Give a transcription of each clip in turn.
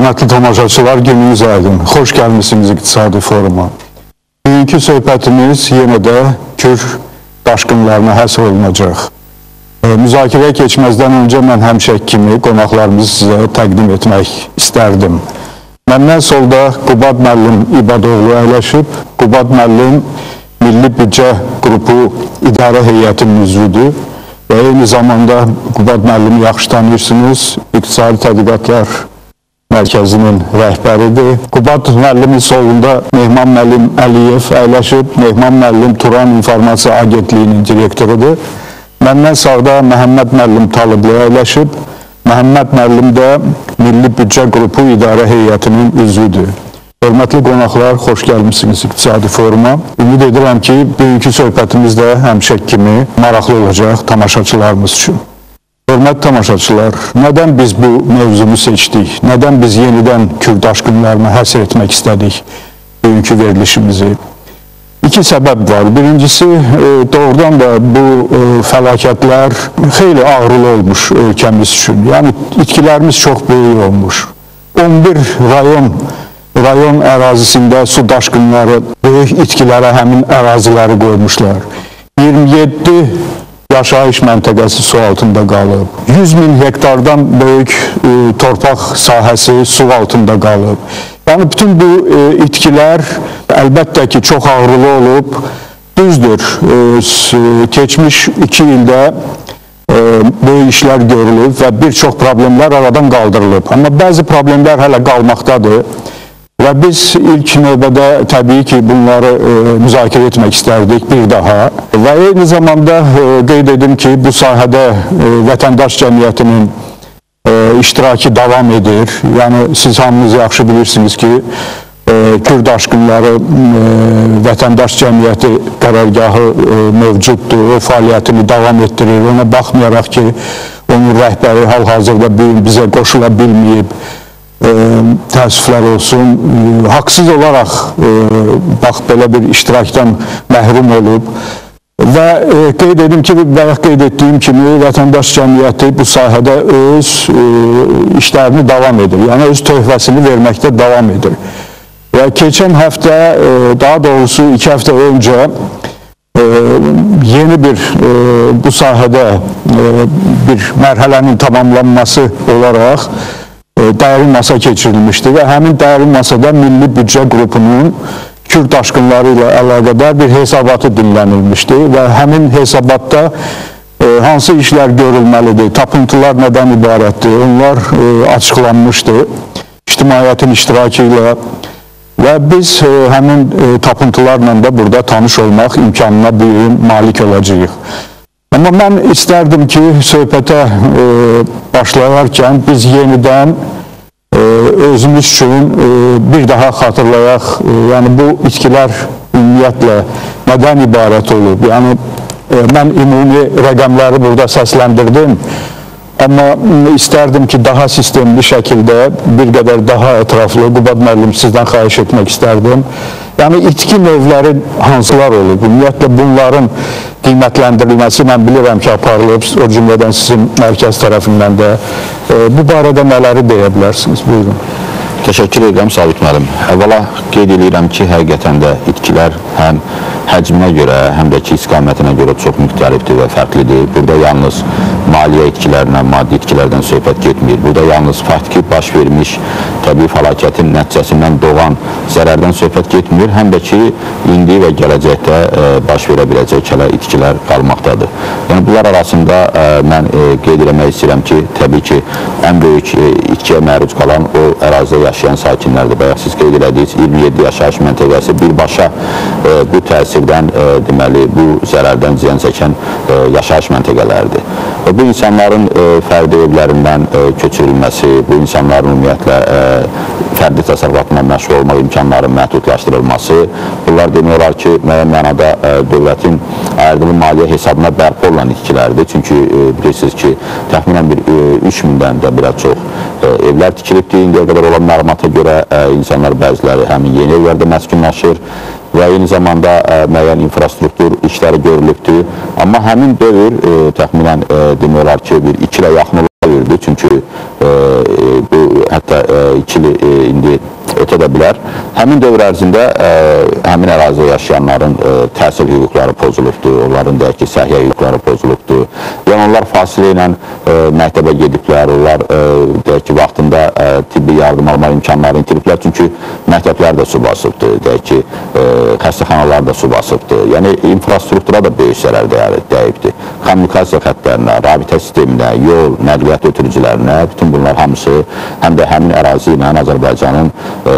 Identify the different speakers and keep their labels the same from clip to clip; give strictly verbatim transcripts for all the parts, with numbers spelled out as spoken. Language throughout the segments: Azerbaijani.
Speaker 1: Hörmətli tamaşaçılar, gününüz aydın. Xoş gəlmişsiniz İqtisadi Foruma. Bugünkü söhbətimiz yenə də Kür daşqınlarına həsr olunacaq. E, müzakirəyə keçməzdən öncə mən həmişək kimi qonaqlarımızı sizə təqdim etmək istərdim. Məndən solda Qubad müəllim İbadoğlu əyləşib. Qubad müəllim Milli Büdcə Qrupu İdarə Heyətinin üzvüdür və eyni zamanda Qubad müəllimi yaxşı tanıyırsınız. İqtisadi Tədqiqatlar Mərkəzinin rəhbəridir. Qubad müəllimin solunda Mehman müəllim Əliyev əyləşib. Mehman müəllim Turan İnformasiya Agentliyinin direktorudur. Məndən sağda Məhəmməd müəllim Talıblı əyləşib. Məhəmməd müəllim də Milli Büdcə Qrupu İdarə Heyətinin üzvüdür. Hörmətli qonaqlar, xoş gəlmişsiniz İqtisadi Foruma. Ümid edirəm ki, bugünkü söhbətimiz də həmişə kimi maraqlı olacaq tamaşaçılarımız üçün. Hörmətli tamaşaçılar, nədən biz bu mövzunu seçdik? Nədən biz yenidən Kür daşqınlarına həsr etmək istədik bugünkü verilişimizi? İki səbəb var. Birincisi, doğrudan da bu fəlakətlər xeyli ağrılı olmuş ölkəmiz üçün. Yəni, itkilərimiz çox böyük olmuş. on bir rayon rayon ərazisində su daşqınları böyük itkilərə həmin əraziləri qoymuşlar. iyirmi yeddi yaşayış məntəqəsi su altında qalıb. yüz min hektardan böyük e, torpaq sahəsi su altında qalıb. Yəni, bütün bu e, itkilər əlbəttə ki, çox ağrılı olub. Düzdür, e, keçmiş iki ildə e, böyük işlər görülüb və bir çox problemlər aradan qaldırılıb. Amma bəzi problemlər hələ qalmaqdadır. Və biz ilk növbədə təbii ki, bunları e, müzakirə etmək istərdik bir daha. Və eyni zamanda e, qeyd edim ki, bu sahədə e, vətəndaş cəmiyyətinin e, iştirakı davam edir. Yəni, siz hamınız yaxşı bilirsiniz ki, e, Kür daşqınları e, vətəndaş cəmiyyəti qərargahı e, mövcuddur, o fəaliyyətini davam etdirir. Ona baxmayaraq ki, onun rəhbəri hal-hazırda bizə qoşula bilməyib. E, təəssüflər olsun, e, haqsız olaraq e, bax, belə bir iştirakdan məhrum olub və e, qeyd edim ki, bayaq qeyd etdiyim kimi vətəndaş cəmiyyəti bu sahədə öz e, işlərini davam edir, yəni öz töhfəsini verməkdə davam edir. Və keçən həftə, e, daha doğrusu iki həftə öncə e, yeni bir e, bu sahədə e, bir mərhələnin tamamlanması olaraq dərin masa keçirilmişdi və həmin dərin masada Milli Büdcə Qrupunun Kür daşqınları ilə əlaqədar bir hesabatı dinlənilmişdi və həmin hesabatda e, hansı işlər görülməlidir, tapıntılar nədən ibarətdir, onlar e, açıqlanmışdı ictimaiyyətin iştirakı ilə və biz e, həmin e, tapıntılarla da burada tanış olmaq imkanına bu gün malik olacağıq. Amma mən istərdim ki, söhbətə e, başlayarkən biz yenidən e, özümüz üçün e, bir daha xatırlayaq, e, yəni bu itkilər ümumiyyətlə nədən ibarət olub? Yəni, e, mən ümumi rəqəmləri burada səsləndirdim, amma istərdim ki, daha sistemli şəkildə, bir qədər daha ətraflı, Qubad müəllim, sizdən xahiş etmək istərdim. Yəni, itki növləri hansılar olub? Ümumiyyətlə, bunların qiymətləndirilməsi mən bilirəm ki, aparılıb, o cümlədən sizin mərkəz tərəfindən də. E, bu barədə nələri deyə bilərsiniz? Buyurun.
Speaker 2: Təşəkkür edirəm, Sabit müəllim. Əvvəla qeyd edirəm ki, həqiqətən də itkilər həm həcminə görə, həm də ki, istiqamətinə görə çox müxtəlifdir və fərqlidir. Burada yalnız maliyyə itkilərindən, maddi itkilərdən söhbət getmir. Burada yalnız faktiki baş vermiş təbii fəlakətin nəticəsindən doğan zərərdən söhbət getmir. Həm də ki, indi və gələcəkdə e, baş verə biləcək hələ itkilər qalmaqdadır. Yəni, bunlar arasında e, mən e, qeyd etmək istəyirəm ki, təbii ki, ən böyük e, itkiyə məruz qalan o ərazidə yaşayan sakinlərdir. Bayaq siz qeyd elədiniz, iyirmi yeddi yaşayış məntəqəsi birbaşa e, bu təsirdən, e, deməli, bu zərərdən ziyan çəkən e, yaşayış məntəqələridir. Və bu insanların e, fərdi evlərindən e, köçürülməsi, bu insanların ümumiyyətlə e, fərdi təsərrüfatla məşğul olmaq imkanların məhdudlaşdırılması, bunlar demək olar ki, müəyyən mənada e, dövlətin ayrılı maliyyə hesabına bərpa olan itkilərdir. Çünki e, bilirsiniz ki, təxminən bir e, üç mindən də biraz çox e, evlər tikilibdir. İndiyə qədər olan məlumata görə e, insanlar bəziləri həmin yeni evlərdə məskunlaşır və eyni zamanda ə, müəyyən infrastruktur işləri görülübdür. Amma həmin dövr ə, təxminən ə, demək olar ki, bir iki ilə yaxın olabilirdi. Çünki ə, bu hətta neçə iki il indi ötə də bilər. Həmin dövr ərzində ə, həmin ərazidə yaşayanların ə, təhsil hüquqları pozulubdur, onların deyək ki, səhiyyə hüquqları pozulubdur. Yəni, onlar fasilə ilə ə, məktəbə gediblər, onlar ə, deyək ki, vaxtında ə, tibbi yardım alma imkanlarını itiriblər, çünki məktəblər də su basıbdır, deyək ki, ə, xəstəxanalar da su basıbdır. Yəni, infrastruktura da böyük zərər dəyibdir. Kommunikasiya xətlərinə, rabitə sisteminə, yol, nəqliyyat ötürücülərinə, bütün bunlar hamısı həm də həmin ərazi ilə Azərbaycanın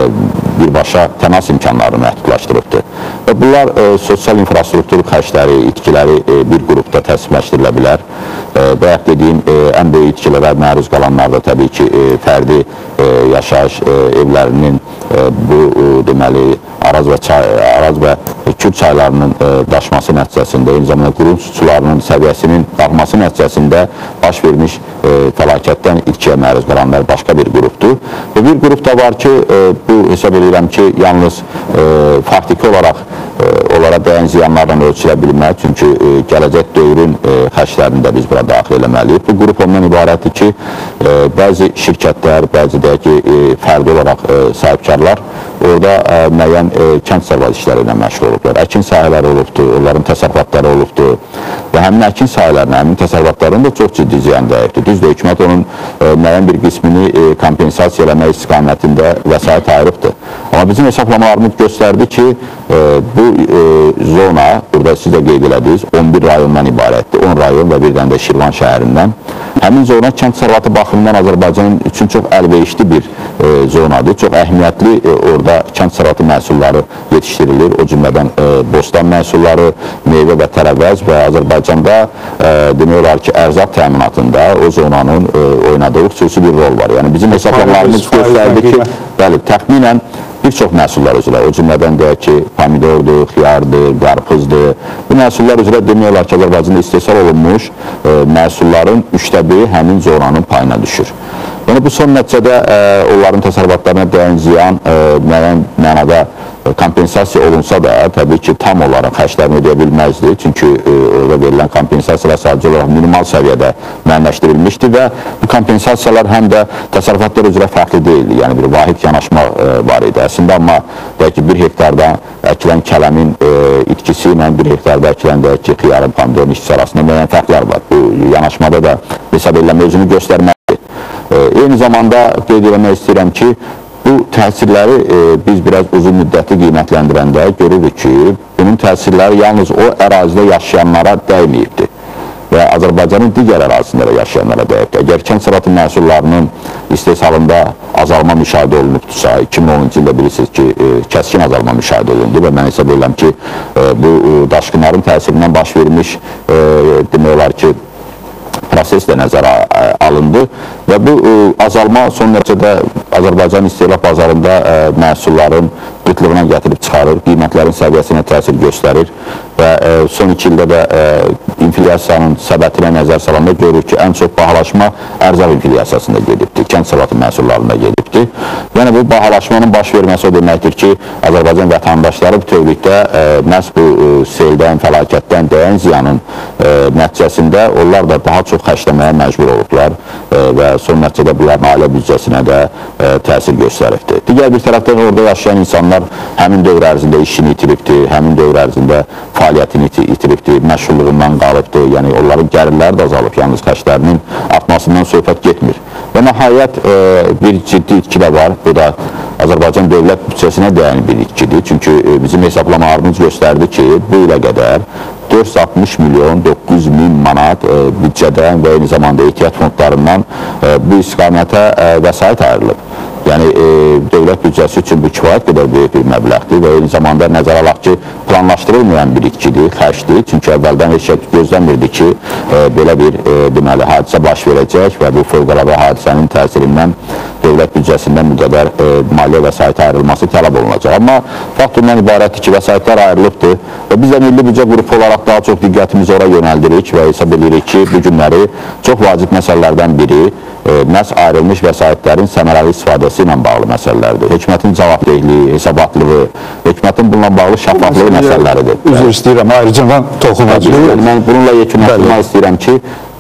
Speaker 2: birbaşa təmas imkanlarını məhdudlaşdırıbdır. Və bunlar e, sosial infrastruktur xərcləri, itkiləri e, bir qrupda təsdiqləşdirilə bilər. E, bayaq dediyim e, ən böyük itkilərə məruz qalanlar da təbii ki, e, fərdi e, yaşayış e, evlərinin e, bu e, deməli Araz və, çay, Araz və Kür çaylarının e, daşması nəticəsində, eyni zamanda qurun sularının səviyyəsinin qalxması nəticəsində baş vermiş e, fəlakətdən itkiyə məruz qalanlar başqa bir qrupdur. Və bir qrup da var ki, e, bu hesab edirəm ki, yalnız e, faktiki olaraq e, onlara dəyən ziyanlarla ölçülə bilmək, çünki e, gələcək dövrün e, xərclərini də biz bura daxil eləməliyik. Bu qrup ondan ibarətdir ki, e, bəzi şirkətlər, bəzi deyək ki, e, fərdi olaraq e, sahibkarlar orada e, müəyyən e, kənd sərvəzi işləri ilə məşğul olublar. Əkin sahələri olubdur, onların təsərrüfatları olubdur və həmin əkin sahələrinə, həmin təsərrüfatların da çox ciddi ziyan dəyibdir. Düzdür, hökumət onun e, müəyyən bir qismini e, kompensasiya eləmək istiqamətində vəsait ayırıbdır. Amma bizim hesablamalarımız göstərdi ki, e, bu e, zona, burada siz də qeyd elədiniz, on bir rayondan ibarətdir, on rayon və birdən də Şirvan şəhərindən. Həmin zona kənd sərvəti baxımından Azərbaycan üçün çox əlverişli bir e, zonadır, çox əhəmiyyətli e, orada kənd sərvəti məhsulları yetişdirilir, o cümlədən e, bostan məhsulları, meyvə və tərəvəz və Azərbaycanda e, demək olar ki, ərzaq təminatında o zonanın e, oynadığı xüsusi bir rol var. Yəni bizim hesablamalarımız göstərdi ki, bəli, təxminən bir çox məhsullar üzrə, o cümlədən deyək ki, pomidordur, xiyardır, qarpızdır. Bu məhsullar üzrə demək olar ki, Azərbaycanda istehsal olunmuş e, məhsulların üçdə biri həmin zonanın payına düşür. Yəni, bu son nəticədə e, onların təsərrüfatlarına dəyən ziyan e, müəyyən mənada kompensasiya olunsa da, təbii ki, tam olaraq xərclərini ödəyə bilməzdir. Çünki e, orada verilən kompensasiyalar sadəcə olaraq minimal səviyyədə müəyyənləşdirilmişdir və bu kompensasiyalar həm də təsərrüfatlar üzrə fərqli deyildi. Yəni, bir vahid yanaşma e, var idi. Əslində, amma deyək ki, bir hektarda əkilən kələmin e, itkisi ilə bir hektarda əkilən deyək ki, xiyarın, pomidorun itkisi arasında müəyyən fərqlər var. Bu yanaşmada da hesab edilən özünü göstərməlidir. E, eyni zamanda qeyd eləmək istəyirəm ki, bu təsirləri e, biz biraz uzun müddətli qiymətləndirəndə görürük ki, bunun təsirləri yalnız o ərazidə yaşayanlara dəyməyibdir və Azərbaycanın digər ərazisində yaşayanlara dəyibdir. Əgər kənd sərvəti məhsullarının istehsalında azalma müşahidə olunubdursa, iki min onuncu ildə bilirsiniz ki, e, kəskin azalma müşahidə olundu və mən hesab edirəm ki, e, bu e, daşqınların təsirindən baş vermiş e, demək olar ki, proses də nəzərə alındı və bu ə, azalma son nəticədə Azərbaycan istehlak bazarında ə, məhsulların qıtlığına gətirib çıxarır, qiymətlərin səviyyəsinə təsir göstərir və ə, son iki ildə də ə, inflyasiyanın səbətinə nəzər salanda görürük ki, ən çox bahalaşma ərzaq inflyasiyasında gedibdir, kənd sərvəti məhsullarında gedibdir. Yəni, bu bahalaşmanın baş verməsi o deməkdir ki, Azərbaycan vətəndaşları bütövlükdə ə, məhz bu ə, seldən, fəlakətdən dəyən ziyanın ə, nəticəsində onlar da daha çox xərcləməyə məcbur olublar ə, və son nəticədə bunların ailə büdcəsinə də ə, təsir göstəribdir. Digər bir tərəfdən orada yaşayan insanlar həmin dövr ərzində işini itiribdir, həmin dövr ərzində fəaliyyətini itiribdir, məşğulluğundan qalıbdır, yəni onların gəlirləri də azalıb, yalnız xərclərinin artmasından söhbət getmir. Və nəhayət e, bir ciddi itki də var, bu da Azərbaycan dövlət büdcəsinə dəyən bir itkidir, çünki e, bizim hesablamalarımız göstərdi ki, bu ilə qədər dörd yüz altmış milyon doqquz yüz min manat e, büdcədən və eyni zamanda ehtiyat fondlarından e, bu istiqamətə e, vəsait ayrılıb. Yəni, e, dövlət büdcəsi üçün bu kifayət qədər böyük bir məbləğdir və eyni zamanda nəzərə alaq ki, planlaşdırılmayan bir itkidir, xərcdir. Çünki əvvəldən heç şey gözlənmirdi ki, e, belə bir e, deməli, hadisə baş verəcək və bu fövqəladə hadisənin təsirindən dövlət büdcəsindən bu qədər e, maliyyə vəsaiti ayrılması tələb olunacaq. Amma fakt ondan ibarətdir ki, vəsaitlər ayrılıbdır və biz də milli büdcə qrupu olaraq daha çox diqqətimizi ora yönəldirik və hesab edirik ki, bu günləri çox vacib məsələlərdən biri e, məhz ayrılmış vəsaitlərin səmərəli istifadəsi ilə bağlı məsələlərdir. Hökumətin cavabdehliyi, hesabatlığı, hökumətin bununla bağlı şəffaflığı məsələləridir.
Speaker 1: Üzr istəyirəm, ayrıca mən toxunacağım.
Speaker 2: Mən bununla yekunlaşdırmaq istəyirəm ki,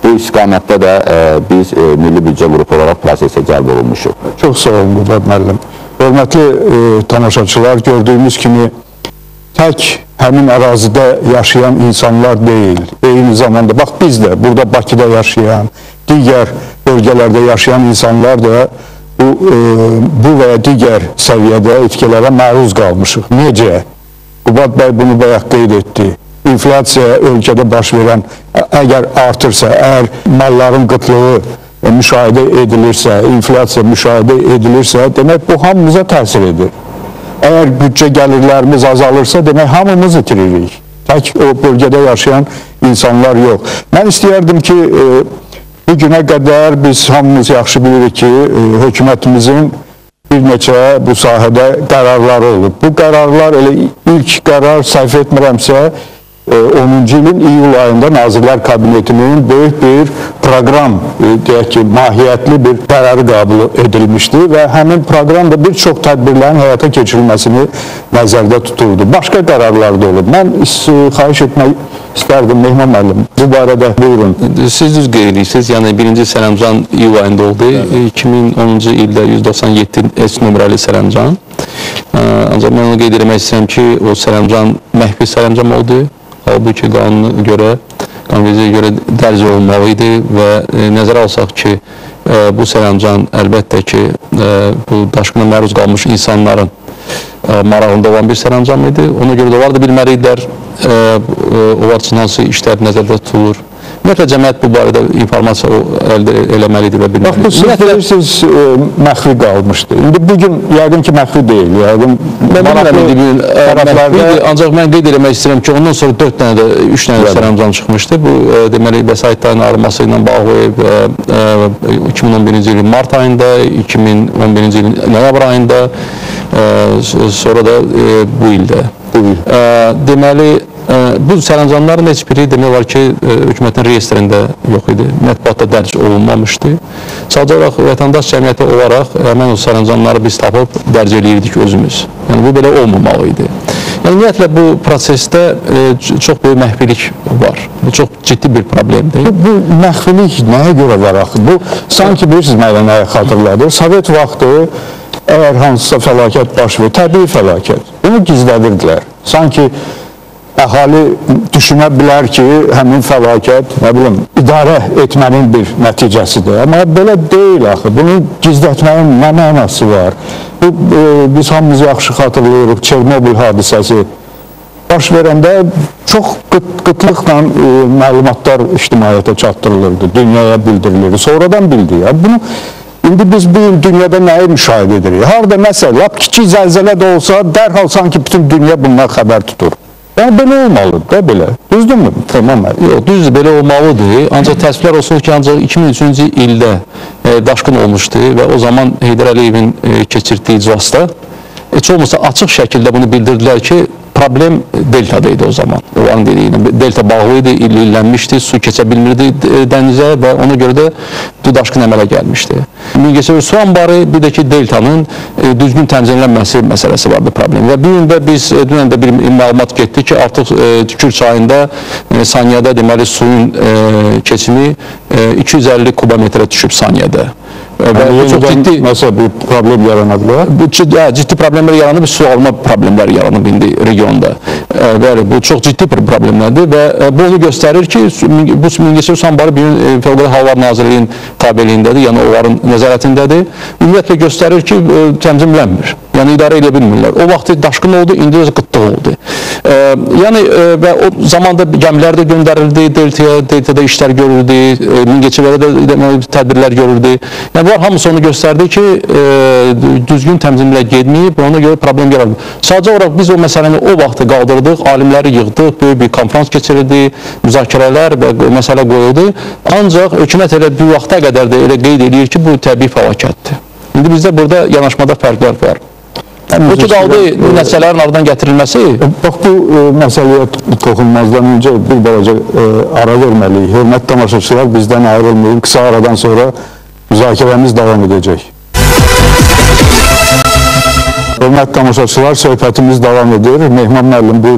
Speaker 2: bu istiqamətdə də e, biz e, Milli Büdcə qrupu olaraq prosesə cəlb olunmuşuq.
Speaker 1: Çox sağ olun Qubad müəllim. Hörmətli e, tamaşaçılar, gördüyümüz kimi tək həmin ərazidə yaşayan insanlar deyil. Eyni zamanda, bax biz də burada Bakıda yaşayan, digər bölgələrdə yaşayan insanlar da bu, e, bu və ya digər səviyyədə itkilərə məruz qalmışıq. Necə? Qubad bəy bunu bayaq qeyd etdi. İnflyasiya ölkədə baş verən, əgər artırsa, əgər malların qıtlığı e, müşahidə edilirsə, inflyasiya müşahidə edilirsə, demək bu hamımıza təsir edir. Əgər büdcə gəlirlərimiz azalırsa, demək hamımız itiririk. Tək o bölgədə yaşayan insanlar yox. Mən istəyərdim ki, e, bu günə qədər biz hamımız yaxşı bilirik ki, e, hökumətimizin bir neçə bu sahədə qərarları olub. Bu qərarlar, elə ilk qərar səhv etmirəmsə, onuncu ilin iyul ayında Nazirlər Kabinetinin böyük bir proqram, deyək ki, mahiyyətli bir qərarı qəbul edilmişdi və həmin proqram da bir çox tədbirlərin həyata keçirilməsini nəzərdə tuturdu. Başqa qərarlar da olub. Mən xahiş etmək istərdim Mehman müəllim. Bu barədə buyurun.
Speaker 3: Siz düz qeyd edirsiniz. Yəni birinci sərəncam iyul ayında oldu. iki min onuncu ildə yüz doxsan yeddi S nömrəli sərəncam. Ancaq mən onu qeyd etmək istəyirəm ki, o sərəncam məhvi sərəncam oldu. Halbuki qanuna görə, qanunvericiliyə görə dərc olmalı idi və e, nəzərə alsaq ki, e, bu sərəncam əlbəttə ki, e, bu daşqına məruz qalmış insanların e, marağında olan bir sərəncam idi. Ona görə də onlar da bilməlidirlər, e, e, onlar üçün hansı işlər nəzərdə tutulur. Ümumiyyətlə, cəmiyyət bu barədə informasiya əldə eləməlidir və bilməlidir.
Speaker 1: Bax, bu siz bilirsiniz, e, məxfi qalmışdı. İndi bugün yəqin ki, məxfi deyil. Yəqin,
Speaker 3: mən bilmirəm, indi bugün məxfidir. Ancaq mən qeyd eləmək istəyirəm ki, ondan sonra dörd dənə də, üç dənə də sərəncam çıxmışdı. Bu, e, deməli, vəsaitlərin arınması ilə bağlı e, e, iki min on birinci ilin mart ayında, iki min on birinci ilin noyabr ayında, e, sonra da e, bu ildə. Bu il. E, deməli, bu sərəncamların heç biri demək olar ki, hökumətin reyestrində yox idi, mətbuatda dərc olunmamışdı. Sadəcə olaraq vətəndaş cəmiyyəti olaraq həmin o sərəncamları biz tapıb dərc eləyirdik özümüz. Yəni bu belə olmamalı idi. Yəni ümumiyyətlə bu prosesdə e, çox böyük məxfilik var. Bu çox ciddi bir problemdir.
Speaker 1: Bu, bu məxfilik nəyə görə var axı? Bu sanki bilirsiniz mənə nəyə xatırladır? Sovet vaxtı əgər hansısa fəlakət baş verir, təbii fəlakət, bunu gizlədirdilər. Sanki əhali düşünə bilər ki, həmin fəlakət, nə bilim, idarə etmənin bir nəticəsidir. Amma belə deyil axı. Bunu gizlətmənin nə mənası var? Bu, e, biz hamımız yaxşı xatırlayırıq, Çernobil hadisəsi baş verəndə çox qıt, qıtlıqla e, məlumatlar ictimaiyyətə çatdırılırdı, dünyaya bildirilirdi. Sonradan bildi. Ya. Bunu İndi biz bu gün dünyada nəyi müşahidə edirik? Harada məsələ, lap kiçik zəlzələ də olsa, dərhal sanki bütün dünya bundan xəbər tutur. Yəni, belə olmalıdır da belə. Düzdürmü? Tamam.
Speaker 3: Yox, düzdür, belə olmalıdır. Ancaq təəssüflər olsun ki, ancaq iki min üçüncü ildə e, daşqın olmuşdu və o zaman Heydər Əliyevin e, keçirdiyi iclasda heç olmasa açıq şəkildə bunu bildirdilər ki, problem deltada idi o zaman. Onların dediği delta bağlıydı, illənmişdi, su keçə bilmirdi dənizə və ona görə də bu daşqın əmələ gəlmişdi. Mingəçevir su anbarı bir də ki deltanın e, düzgün tənzimlənməsi məsələsi vardı problem. Və bir gün də biz e, dünən də bir məlumat getdi ki, artıq e, Kür çayında e, saniyədə deməli suyun e, keçimi e, iki yüz əlli kubometrə düşüb saniyədə.
Speaker 1: Və bu çox ciddi məsələ bir problem yarana bilər.
Speaker 3: Bu ciddi, ciddi problemlər yaranıb, su alma problemləri yaranıb indi regionda. Bəli, bu çox ciddi bir problemlərdir və bu onu göstərir ki, bu Mingəçevir su anbarı bir gün Fövqəladə Hallar Nazirliyinin tabeliyindədir, yəni onların nəzarətindədir. Ümumiyyətlə göstərir ki, tənzimlənmir. Yəni idarə edə bilmirlər. O vaxt daşqın oldu, indi öz qıtlıq oldu. E, yəni e, və o zamanda gəmilər də göndərildi, deltaya, deltada işlər görüldü, e, Mingəçevirə də deməli, tədbirlər görüldü. Yəni bunlar hamısı onu göstərdi ki, e, düzgün təmzimlə getməyib, ona görə problem yarandı. Sadəcə olaraq biz o məsələni o vaxtı qaldırdıq, alimləri yığdıq, böyük bir konferans keçirildi, müzakirələr və məsələ qoyuldu. Ancaq hökumət elə bir vaxta qədər də elə qeyd edir ki, bu təbii fəlakətdir. İndi bizdə burada yanaşmada fərqlər var. Bu ki qaldı nəticələrin aradan gətirilməsi.
Speaker 1: Bax, bu e, məsələyə toxunmazdan öncə bir dərəcə e, ara verməliyik. Hörmətli tamaşaçılar, bizdən ayrılmayın. Qısa aradan sonra müzakirəmiz davam edəcək. Hörmətli tamaşaçılar, söhbətimiz davam edir. Mehman müəllim, buyurun.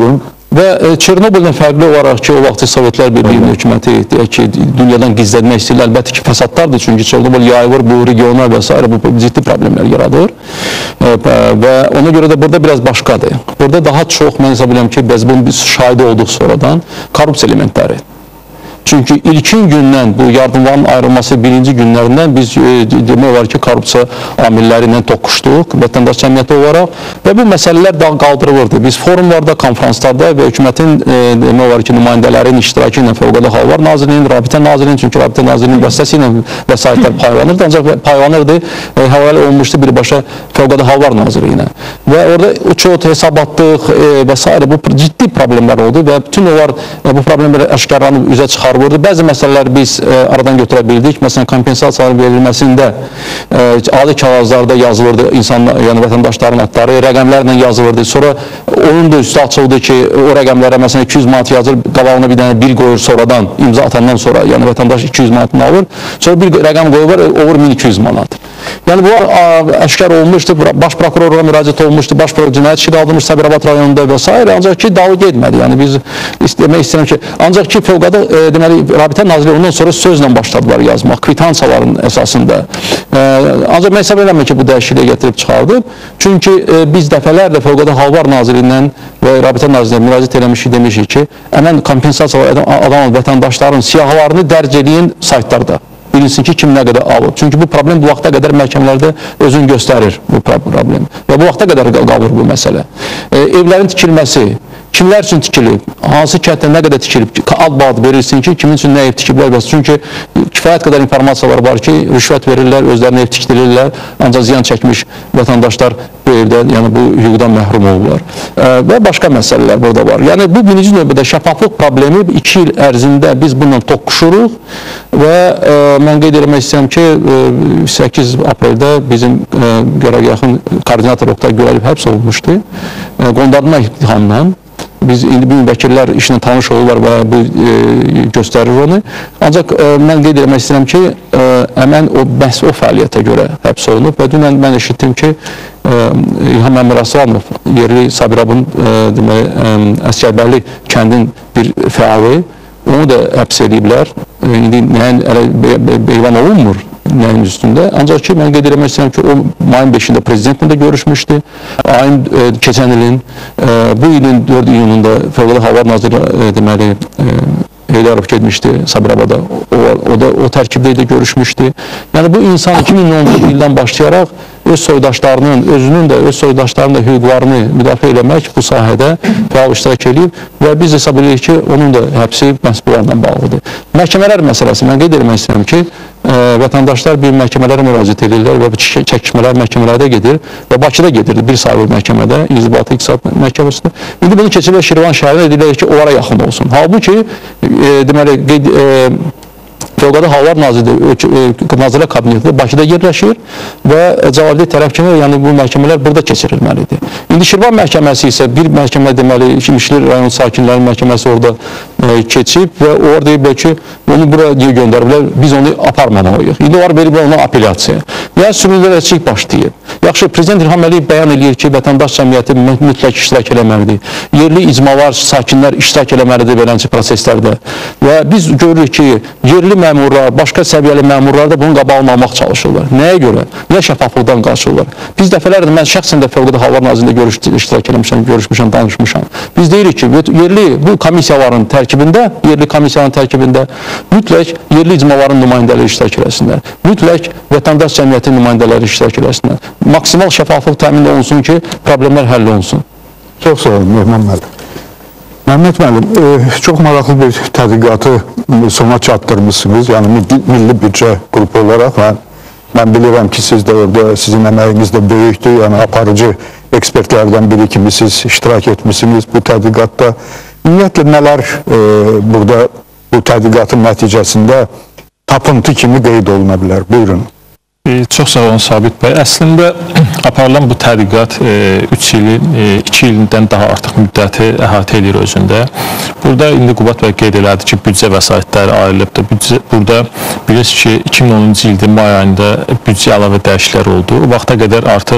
Speaker 3: Və e, Çernobyldən fərqli olaraq ki, o vaxt Sovetlər Birliyinin hökuməti deyək ki, dünyadan gizlətmək istəyirlər. Əlbəttə ki, fəsadlardır, çünki Çernobyl yayılır bu regiona və s. bu ciddi problemlər yaradır. E, və ona görə də burada biraz başqadır. Burada daha çox, mən hesab edirəm ki, biz bunun biz şahidi olduq sonradan, korrupsiya elementləri. Çünki ilkin gündən bu yardımların ayrılması birinci günlərindən biz e, demək olar ki, korrupsiya amilləri ilə toqquşduq vətəndaş cəmiyyəti olaraq və bu məsələlər daha qaldırılırdı. Biz forumlarda, konferanslarda və hökumətin e, demək olar ki, nümayəndələrinin iştirakı ilə Fövqəladə Hallar Nazirliyinin, Rabitə Nazirliyinin, çünki Rabitə Nazirliyinin vasitəsilə vəsaitlər paylanırdı, ancaq paylanırdı, e, həvalə olunmuşdu birbaşa Fövqəladə Hallar Nazirliyinə. Və orada uçot, hesabatlıq e, və s. bu ciddi problemlər oldu və bütün onlar e, bu problemləri əşkarlanıb üzə çıxarıldı. Bəzi məsələlər biz e, aradan götürə bildik. Məsələn, kompensasiyaların verilməsində e, adi kağızlarda yazılırdı insan, yəni vətəndaşların adları, rəqəmlərlə yazılırdı. Sonra onun da üstü açıldı ki, o rəqəmlərə məsələn iki yüz manat yazır, qabağına bir dənə bir qoyur sonradan, imza atandan sonra, yəni vətəndaş iki yüz manatını alır. Sonra bir rəqəm qoyur, olur min iki yüz manat. Yəni bu əşkar olmuşdu, baş prokurorluğa müraciət olmuşdu, baş prokuror cinayət işi alınmış Sabirabad rayonunda və s. Ancaq ki, dalı getmədi. Yəni biz demək istəyirəm ki, ancaq ki, Fövqəladə e, deməli, Rabitə Nazirliyi ondan sonra sözlə başladılar yazmaq, kvitansiyaların əsasında. E, ancaq mən hesab edirəm ki, bu dəyişikliyə gətirib çıxardıb. Çünki e, biz dəfələrlə Fövqəladə Hallar Nazirliyindən və Rabitə Nazirliyinə müraciət eləmişik, demişik ki, həmən kompensasiyalar adam vətəndaşların siyahılarını dərc edən saytlarda. Bilinsin ki, kim nə qədər alıb. Çünki bu problem bu vaxta qədər məhkəmələrdə özünü göstərir bu problem. Və bu vaxta qədər qalır bu məsələ. E, evlərin tikilməsi, kimlər üçün tikilib, hansı kənddə nə qədər tikilib, ad bağlı verilsin ki, kimin üçün nə ev tikiblər. Çünki kifayət qədər informasiyalar var ki, rüşvət verirlər, özlərini ev tikdirirlər, ancaq ziyan çəkmiş vətəndaşlar bu evdə, yəni bu hüquqdan məhrum olurlar. E, və başqa məsələlər burada var. Yəni bu birinci növbədə şəffaflıq problemi iki il ərzində biz bununla toqquşuruq və e, mən qeyd eləmək istəyirəm ki, e, səkkiz apreldə bizim e, qərara yaxın koordinator Oqtay Gürəliyev həbs olunmuşdu. E, qondarma ittihamla. Biz indi bu vəkillər işlə tanış olurlar və bu e, göstərir onu. Ancaq e, mən qeyd etmək istəyirəm ki, e, həmən o bəhs o fəaliyyətə görə həbs olunub və dünən mən eşitdim ki, e, İlham Əmir Aslanov, yerli Sabirabın e, demək, e, Əsgərbərli kəndin bir fəali, onu da həbs ediblər. E, indi nəyin ələ beyvan olunmur nəyin üstündə. Ancaq ki, mən qeyd etmək istəyirəm ki, o mayın beşində prezidentlə də görüşmüşdü. Ayın e, keçən ilin, e, bu ilin dörd iyununda Fövqəladə Hallar Naziri e, deməli e, Heydərov getmişdi Sabirabada. O, o da o tərkibdə də görüşmüşdü. Yəni bu insan iki min on dördüncü ildən başlayaraq öz soydaşlarının, özünün də, öz soydaşlarının da hüquqlarını müdafiə eləmək bu sahədə fəal iştirak edib və biz hesab edirik ki, onun da həbsi məhz bunlarla bağlıdır. Məhkəmələr məsələsi, mən qeyd etmək istəyirəm ki, ə, vətəndaşlar bir məhkəmələrə müraciət edirlər və bu çəkişmələr məhkəmələrdə gedir və Bakıda gedirdi bir sayılı məhkəmədə, İnzibati İqtisad Məhkəməsində. İndi bunu keçirlər Şirvan şəhərinə edirlər ki, onlara yaxın olsun. Halbuki, e, deməli, qeyd, e, Fövqəladə Hallar Nazirliyi Nazirlər Kabinetində Bakıda yerləşir və cavabdeh tərəf kimi, yəni bu məhkəmələr burada keçirilməlidir. İndi Şirvan məhkəməsi isə bir məhkəmə deməli, Şimişli rayon sakinlərinin məhkəməsi orada e, keçib və orada deyiblər ki, onu bura niyə göndəriblər, biz onu aparmalıyıq. İndi onlar veriblər ona apellyasiya. Yəni sürücülərçilik başlayıb. Yaxşı, Prezident İlham Əliyev bəyan edir ki, vətəndaş cəmiyyəti mütləq iştirak eləməlidir. Yerli icmalar, sakinlər iştirak eləməlidir beləncə proseslərdə. Və biz görürük ki, yerli məmurlar, başqa səviyyəli məmurlar da bunun qabağını almaq çalışırlar. Nəyə görə? Nə şəffaflıqdan qaçırlar? Biz dəfələrdir, mən şəxsən də Fövqəladə Hallar Nazirliyində görüş, iştirak eləmişəm, görüşmüşəm, danışmışam. Biz deyirik ki, yerli bu komissiyaların tərkibində, yerli komissiyanın tərkibində mütləq yerli icmaların nümayəndələri iştirak eləsinlər. Mütləq vətəndaş cəmiyyəti nümayəndələri iştirak eləsinlər. Maksimal şəffaflıq təmin olunsun ki, problemlər həll olunsun.
Speaker 1: Çox sağ olun, Mehman müəllim. Məhəmməd müəllim, e, çox maraqlı bir tədqiqatı sona çatdırmışsınız, yəni milli büdcə qrupu olaraq. Mən, mən bilirəm ki, siz də orada, sizin əməyiniz də böyükdür, yəni aparıcı ekspertlərdən biri kimi siz iştirak etmişsiniz bu tədqiqatda. Ümumiyyətlə, nələr e, burada bu tədqiqatın nəticəsində tapıntı kimi qeyd oluna bilər? Buyurun.
Speaker 4: E, çox sağ olun Sabit bəy. Əslində aparılan bu tədqiqat üç ilin, iki ildən daha artıq müddəti əhatə edir özündə. Burada indi Qubad bəy qeyd elədi ki, büdcə vəsaitləri ayrılıbdır. Büdcə, burada bilirsiniz ki, iki min onuncu ildə may ayında büdcə əlavə dəyişikliklər oldu. O vaxta qədər artıq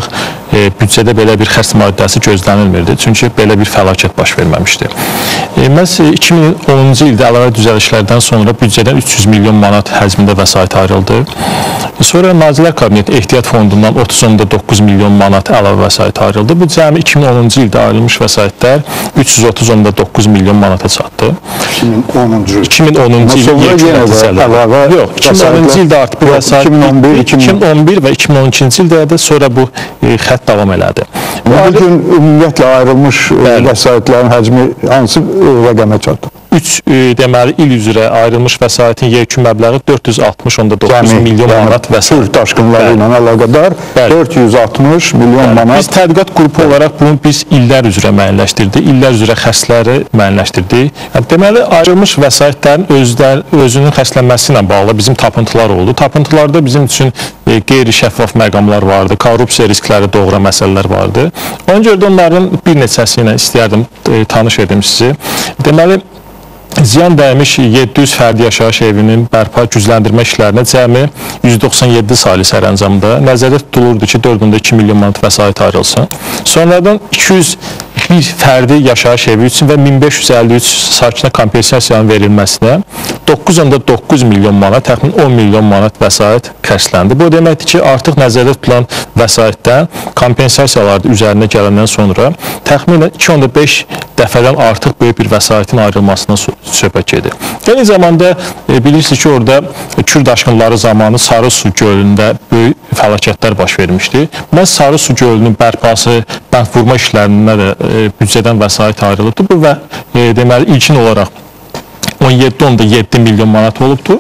Speaker 4: e, büdcədə belə bir xərc maddəsi gözlənilmirdi. Çünki belə bir fəlakət baş verməmişdi. E, məhz iki min onuncu ildə əlavə düzəlişlərdən sonra büdcədən üç yüz milyon manat həcmində vəsait ayrıldı. Sonra Nazirlər Kabineti ehtiyat fondundan otuz nöqtə doqquz milyon manat əlavə vəsait ayrıldı. Bu cəmi iki min onuncu ildə ayrılmış vəsaitlər üç yüz otuz nöqtə doqquz milyon manata çatdı.
Speaker 1: iki min onuncu
Speaker 4: iki min onuncu il yekun nəticələr. Yox, iki min onuncu ildə artıq bu vəsait
Speaker 1: iki min on bir,
Speaker 4: iki min on bir və iki min on ikinci ildə də sonra bu e, xətt davam elədi.
Speaker 1: Bu gün ümumiyyətlə ayrılmış
Speaker 4: Bəli.
Speaker 1: vəsaitlərin həcmi hansı e, rəqəmə çatdı?
Speaker 4: üç e, deməli il üzrə ayrılmış vəsaitin yekun məbləği dörd yüz altmış nöqtə doqquz milyon manat vəsait.
Speaker 1: Türk daşqınları ilə əlaqədar
Speaker 4: Bəli.
Speaker 1: dörd yüz altmış milyon
Speaker 4: Bəli.
Speaker 1: manat.
Speaker 4: Biz tədqiqat qrupu olaraq bunu biz illər üzrə müəyyənləşdirdik. İllər üzrə xərcləri müəyyənləşdirdik. Yəni, deməli ayrılmış vəsaitlərin özlər, özünün xərclənməsi ilə bağlı bizim tapıntılar oldu. Tapıntılarda bizim üçün e, qeyri-şəffaf məqamlar vardı, korrupsiya riskləri doğuran məsələlər vardı. Ona görə də onların bir neçəsi ilə istəyərdim e, tanış edim sizi. Deməli ziyan dəymiş yeddi yüz fərdi yaşayış evinin bərpa gücləndirmə işlərinə cəmi yüz doxsan yeddi saylı sərəncamda nəzərdə tutulurdu ki, dörd nöqtə iki milyon manat vəsait ayrılsın. Sonradan iki yüz bir fərdi yaşayış evi üçün və min beş yüz əlli üç sakinə kompensasiyanın verilməsinə doqquz nöqtə doqquz milyon manat, təxmin on milyon manat vəsait xərcləndi. Bu deməkdir ki, artıq nəzərdə tutulan vəsaitdən kompensasiyalar üzərinə gələndən sonra təxminən iki nöqtə beş dəfədən artıq böyük bir vəsaitin ayrılmasına söhbət gedir. Eyni zamanda e, bilirsiniz ki, orada Kür daşqınları zamanı Sarı Su gölündə böyük fəlakətlər baş vermişdi. Məhz Sarı Su gölünün bərpası, bənd vurma işlərinə də e, büdcədən vəsait ayrılıbdır. Bu və e, deməli ilkin olaraq on yeddi nöqtə yeddi milyon manat olubdur.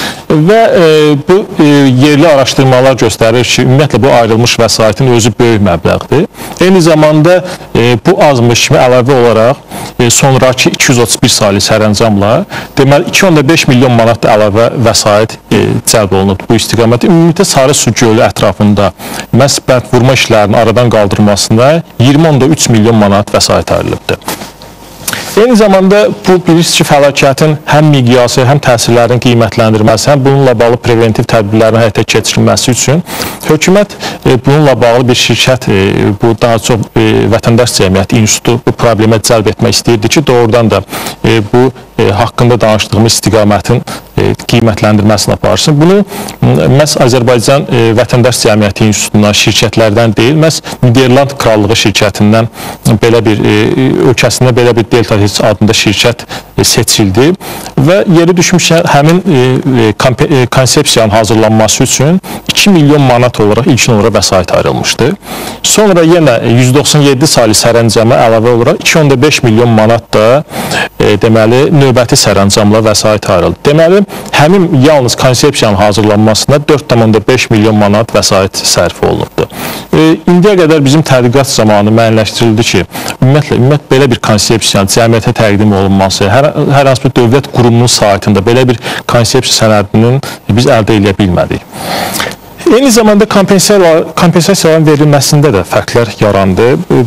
Speaker 4: Və e, bu e, yerli araşdırmalar göstərir ki, ümumiyyətlə bu ayrılmış vəsaitin özü böyük məbləğdir. Eyni zamanda e, bu azmış kimi əlavə olaraq e, sonraki iki yüz otuz bir saylı sərəncamla deməli iki nöqtə beş milyon manat əlavə vəsait e, cəlb olunub bu istiqamətdə. Ümumiyyətlə Sarı Su gölü ətrafında məhz bənd vurma işlərinin aradan qaldırılmasına iyirmi nöqtə üç milyon manat vəsait ayrılıbdır. Eyni zamanda bu bilirsiniz ki, fəlakətin həm miqyası, həm təsirlərin qiymətləndirilməsi, həm bununla bağlı preventiv tədbirlərin həyata keçirilməsi üçün hökumət e, bununla bağlı bir şirkət, e, bu daha çox e, Vətəndaş Cəmiyyəti İnstitutu bu problemə cəlb etmək istəyirdi ki, doğrudan da e, bu e, haqqında danışdığımız istiqamətin e, qiymətləndirməsini aparsın. Bunu məhz Azərbaycan e, Vətəndaş Cəmiyyəti İnstitutundan, şirkətlərdən deyil, məhz Niderland Krallığı şirkətindən belə bir, e, ölkəsində belə bir Delta adında şirkət seçildi və yeri düşmüş həmin konsepsiyanın hazırlanması üçün iki milyon manat olaraq ilkin olaraq vəsait ayrılmışdı. Sonra yenə yüz doxsan yeddi saylı sərəncama əlavə olaraq iki nöqtə beş milyon manat da e, deməli növbəti sərəncamla vəsait ayrıldı. Deməli həmin yalnız konsepsiyanın hazırlanmasına dörd nöqtə beş milyon manat vəsait sərf olunubdu. E, indiyə qədər bizim tədqiqat zamanı müəyyənləşdirildi ki, ümumiyyətlə, ümumiyyətlə belə bir konsepsiyanın cəmiyyətə təqdim olunması, hər, hər hansı bir dövlət qurumunun saytında belə bir konsepsiya sənədinin biz əldə edə bilmədik. Eyni zamanda kompensasiyaların verilməsində də fərqlər yarandı.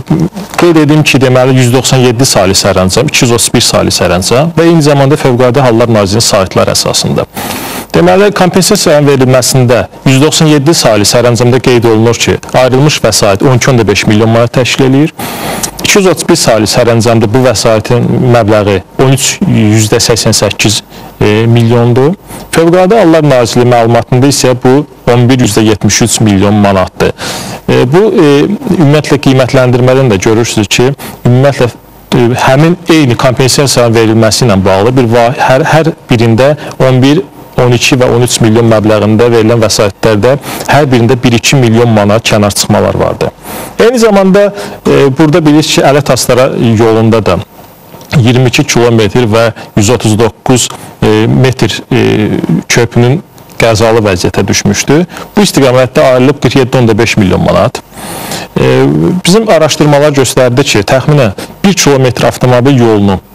Speaker 4: Qeyd edim ki, deməli yüz doxsan yeddi saylı sərəncam, iki yüz otuz bir saylı sərəncam və eyni zamanda Fövqəladə Hallar Nazirliyinin saytları əsasında. Deməli, kompensasiyanın verilməsində yüz doxsan yeddi saylı sərəncamda qeyd olunur ki, ayrılmış vəsait on iki nöqtə beş milyon manat təşkil edir. iki yüz otuz bir saylı sərəncamda bu vəsaitin məbləği on üç nöqtə səksən səkkiz milyondur. Fövqəladə Hallar Nazirliyi məlumatında isə bu on bir nöqtə yetmiş üç milyon manatdır. Bu, ümumiyyətlə qiymətləndirmədən də görürsünüz ki, ümumiyyətlə həmin eyni kompensasiyanın verilməsi ilə bağlı bir hər, hər birində on bir, on iki və on üç milyon məbləğində verilən vəsaitlərdə hər birində bir iki milyon manat kənar çıxmalar vardı. Eyni zamanda e, burada bilirsiniz ki, Ələt Astara yolunda da iyirmi iki kilometr və yüz otuz doqquz e, metr e, köprünün qəzalı vəziyyətə düşmüşdü. Bu istiqamətdə ayrılıb qırx yeddi nöqtə beş milyon manat. E, bizim araşdırmalar göstərdi ki, təxminən bir kilometr avtomobil yolunun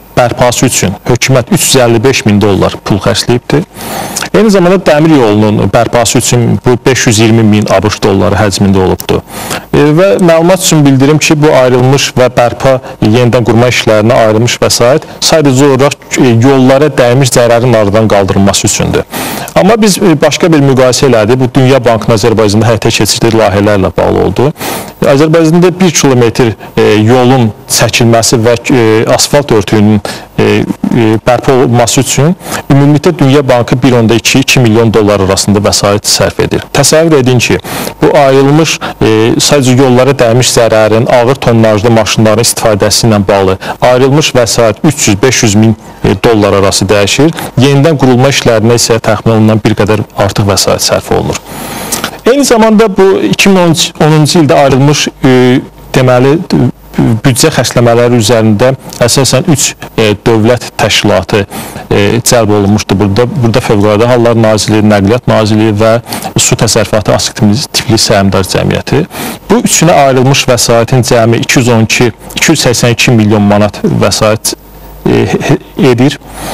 Speaker 4: bərpası üçün hökumət üç yüz əlli beş min dollar pul xərcləyibdir. Eyni zamanda dəmir yolunun bərpası üçün bu beş yüz iyirmi min ABŞ dolları həcmində olubdur. E, və məlumat üçün bildirim ki, bu ayrılmış və bərpa yenidən qurma işlərinə ayrılmış vəsait sadəcə olaraq e, yollara dəymiş zərərin aradan qaldırılması üçündür. Amma biz e, başqa bir müqayisə elədik. Bu Dünya Bankının Azərbaycanda həyata keçirdiyi layihələrlə bağlı oldu. Azərbaycanda bir kilometr e, yolun çəkilməsi və e, asfalt örtüyünün e, e, bərpa olması üçün ümumilikdə Dünya Bankı bir nöqtə iki iki milyon dollar arasında vəsait sərf edir. Təsəvvür edin ki, bu ayrılmış e, sadəcə yollara dəymiş zərərin ağır tonajlı maşınların istifadəsi ilə bağlı ayrılmış vəsait üç yüz beş yüz min e, dollar arası dəyişir. Yenidən qurulma işlərinə isə təxminən ondan bir qədər artıq vəsait sərf olunur. Eyni zamanda bu iki min onuncu ildə ayrılmış e, deməli büdcə xərcləmələri üzərində əsasən üç e, dövlət təşkilatı e, cəlb olunmuşdur. Burada, burada Fövqəladə Hallar Nazirliyi, Nəqliyyat Nazirliyi və Su Təsərrüfatı Asık Tipli Səhmdar Cəmiyyəti. Bu üçünə ayrılmış vəsaitin cəmi iki yüz on iki iki yüz səksən iki milyon manat vəsait e, edir.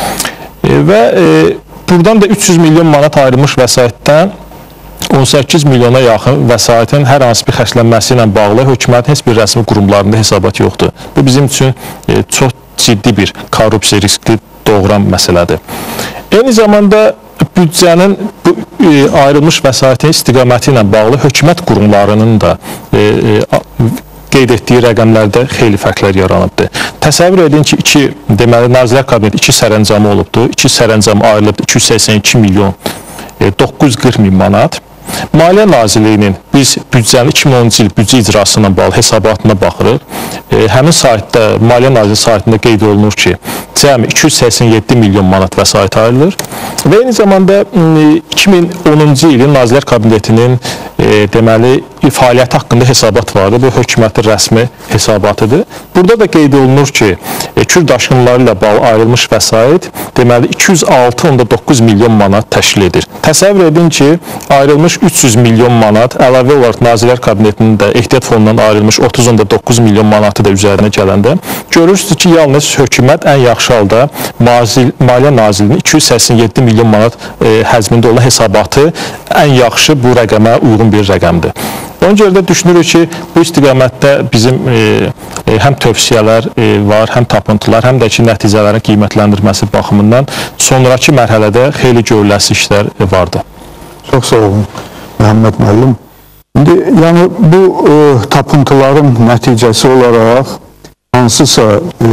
Speaker 4: E, və e, buradan da üç yüz milyon manat ayrılmış vəsaitdən on səkkiz milyona yaxın vəsaitin hər hansı bir xərclənməsi ilə bağlı hökumətin heç bir rəsmi qurumlarında hesabat yoxdur. Bu bizim üçün e, çox ciddi bir korrupsiya riskli doğuran məsələdir. Eyni zamanda büdcənin bu e, ayrılmış vəsaitin istiqaməti ilə bağlı hökumət qurumlarının da e, e, qeyd etdiyi rəqəmlərdə xeyli fərqlər yaranıbdır. Təsəvvür edin ki, iki, deməli, Nazirlər Kabineti iki sərəncamı olubdur. İki sərəncam ayrılıb iki yüz səksən iki milyon doqquz yüz qırx min manat. Maliyyə Nazirliyinin biz büdcənin iki min onuncu il büdcə icrası ilə bağlı hesabatına baxırıq. E, həmin saytda, Maliyyə Nazirliyi saytında qeyd olunur ki, cəmi iki yüz səksən yeddi milyon manat vəsait ayrılır. Və eyni zamanda iki min onuncu ilin Nazirlər Kabinetinin e, deməli, fəaliyyəti haqqında hesabat vardı. Bu hökumətin rəsmi hesabatıdır. Burada da qeyd olunur ki, e, Kürd daşqınları ilə bağlı ayrılmış vəsait deməli iki yüz altı nöqtə doqquz milyon manat təşkil edir. Təsəvvür edin ki, ayrılmış üç yüz milyon manat, əlavə olaraq Nazirlər Kabinetinin də ehtiyat fonundan ayrılmış otuz nöqtə doqquz milyon manatı da üzərinə gələndə görürsünüz ki, yalnız hökumət ən yaxşı halda Maliyyə Nazirliyinin iki yüz səksən yeddi milyon manat e, həzmində olan hesabatı ən yaxşı bu rəqəmə uyğun bir rəqəmdir. Ona görə də düşünürük ki, bu istiqamətdə bizim e, e, həm tövsiyələr e, var, həm tapıntılar, həm də ki, nəticələrin qiymətləndirməsi baxımından sonraki mərhələdə xeyli görüləsi işlər e, vardır.
Speaker 1: Çox sağ olun, Məhəmməd müəllim. İndi, yəni, bu e, tapıntıların nəticəsi olaraq hansısa e,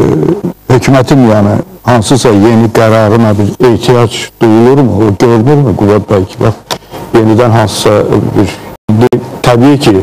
Speaker 1: hökumətin, yəni, hansısa yeni qərarına bir ehtiyac duyulurmu, o görünürmü Qüvvət bəy ki, bax, yenidən hansısa bir... Təbii ki,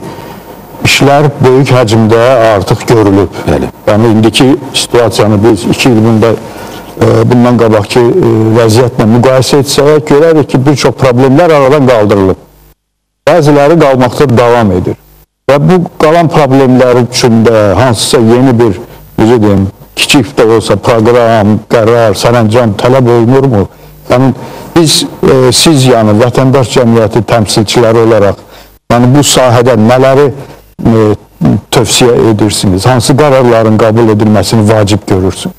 Speaker 1: işlər böyük həcmdə artıq görülüb. Yəni, indiki situasiyanı biz iki ilində e, bundan qabaqki e, vəziyyətlə müqayisə etsək, görərik ki, bir çox problemlər aradan qaldırılıb. Bəziləri qalmaqda davam edir. Və bu qalan problemlər üçün də hansısa yeni bir, necə deyim, kiçik də olsa proqram, qərar, sərəncam tələb olunurmu? Yəni, biz, e, siz yəni, vətəndaş cəmiyyəti təmsilçiləri olaraq yəni bu sahədə nələri e, tövsiyə edirsiniz? Hansı qərarların qəbul edilməsini vacib görürsünüz?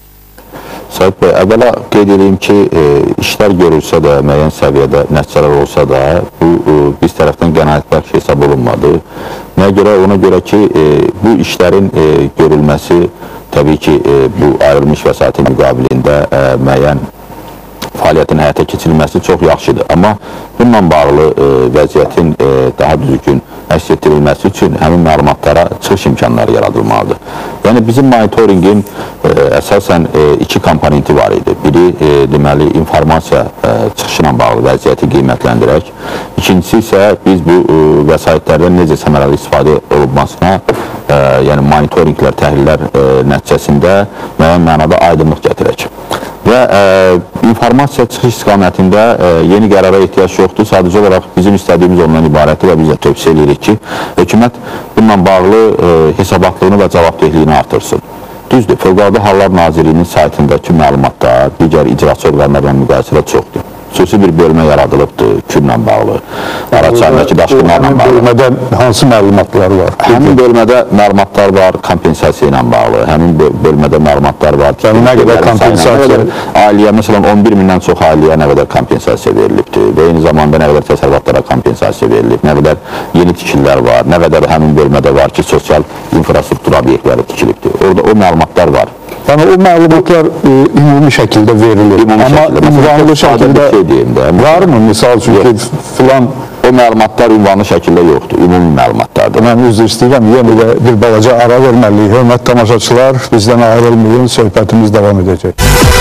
Speaker 2: Sayıq bəy, əvvəla qeyd edeyim ki, e, işlər görülsə də, müəyyən səviyyədə nəticələr olsa da, bu e, biz tərəfdən qənaətbəxş hesab olunmadı. Nəyə görə? Ona görə ki, e, bu işlərin e, görülməsi təbii ki, e, bu ayrılmış vəsaitin müqabilində e, müəyyən fəaliyyətin həyata keçirilməsi çox yaxşıdır. Amma bununla bağlı e, vəziyyətin e, daha düzgün əks etdirilməsi üçün həmin məlumatlara çıxış imkanları yaradılmalıdır. Yəni, bizim monitoringin e, əsasən e, iki komponenti var idi. Biri, e, deməli, informasiya e, çıxışı ilə bağlı vəziyyəti qiymətləndirək. İkincisi isə biz bu e, vəsaitlərdən necə səmərəli istifadə olunmasına, e, yəni monitoringlər, təhlillər e, nəticəsində müəyyən mənada aydınlıq gətirək. Və e, informasiya çıxış istiqamətində e, yeni qərara ehtiyac yoxdur. Sadəcə olaraq bizim istədiyimiz ondan ibarətdir və biz də tövsiyə edirik ki, hökumət bununla bağlı e, hesabatlığını və cavabdehliyini artırsın. Düzdür, Fövqəladə Hallar Nazirliyinin saytındakı məlumatlar digər icraçı orqanlarla müqayisədə çoxdur. xüsusi bir bölmə yaradılıbdır küllə bağlı, Araçayındakı daşqınlarla bağlı.
Speaker 1: Bölmədə hansı məlumatlar var?
Speaker 2: Həmin bölmədə məlumatlar var kompensasiya ilə bağlı, həmin bölmədə məlumatlar var.
Speaker 1: Yəni nə qədər kompensasiya?
Speaker 2: Ailəyə, məsələn, on bir mindən çox ailəyə nə qədər kompensasiya verilibdir və eyni zamanda nə qədər təsərrüfatlara kompensasiya verilib, nə qədər yeni tikililər var, nə qədər həmin bölmədə var ki, sosial infrastruktur obyektləri tikilibdir. Orada o məlumatlar var.
Speaker 1: Yəni o məlumatlar e, ümumi şəkildə verilir.
Speaker 2: Ümumi
Speaker 1: Amma
Speaker 2: şəkildə.
Speaker 1: ünvanlı şəkildə
Speaker 2: şey deyim də,
Speaker 1: var mı? Misal üçün ki, filan
Speaker 2: o məlumatlar ünvanlı şəkildə yoxdur, ümumi məlumatlardır.
Speaker 1: mən üzr istəyirəm, yenə də bir balaca ara verməliyik. Hörmətli tamaşaçılar, bizdən ayrılmayın, söhbətimiz davam edəcək.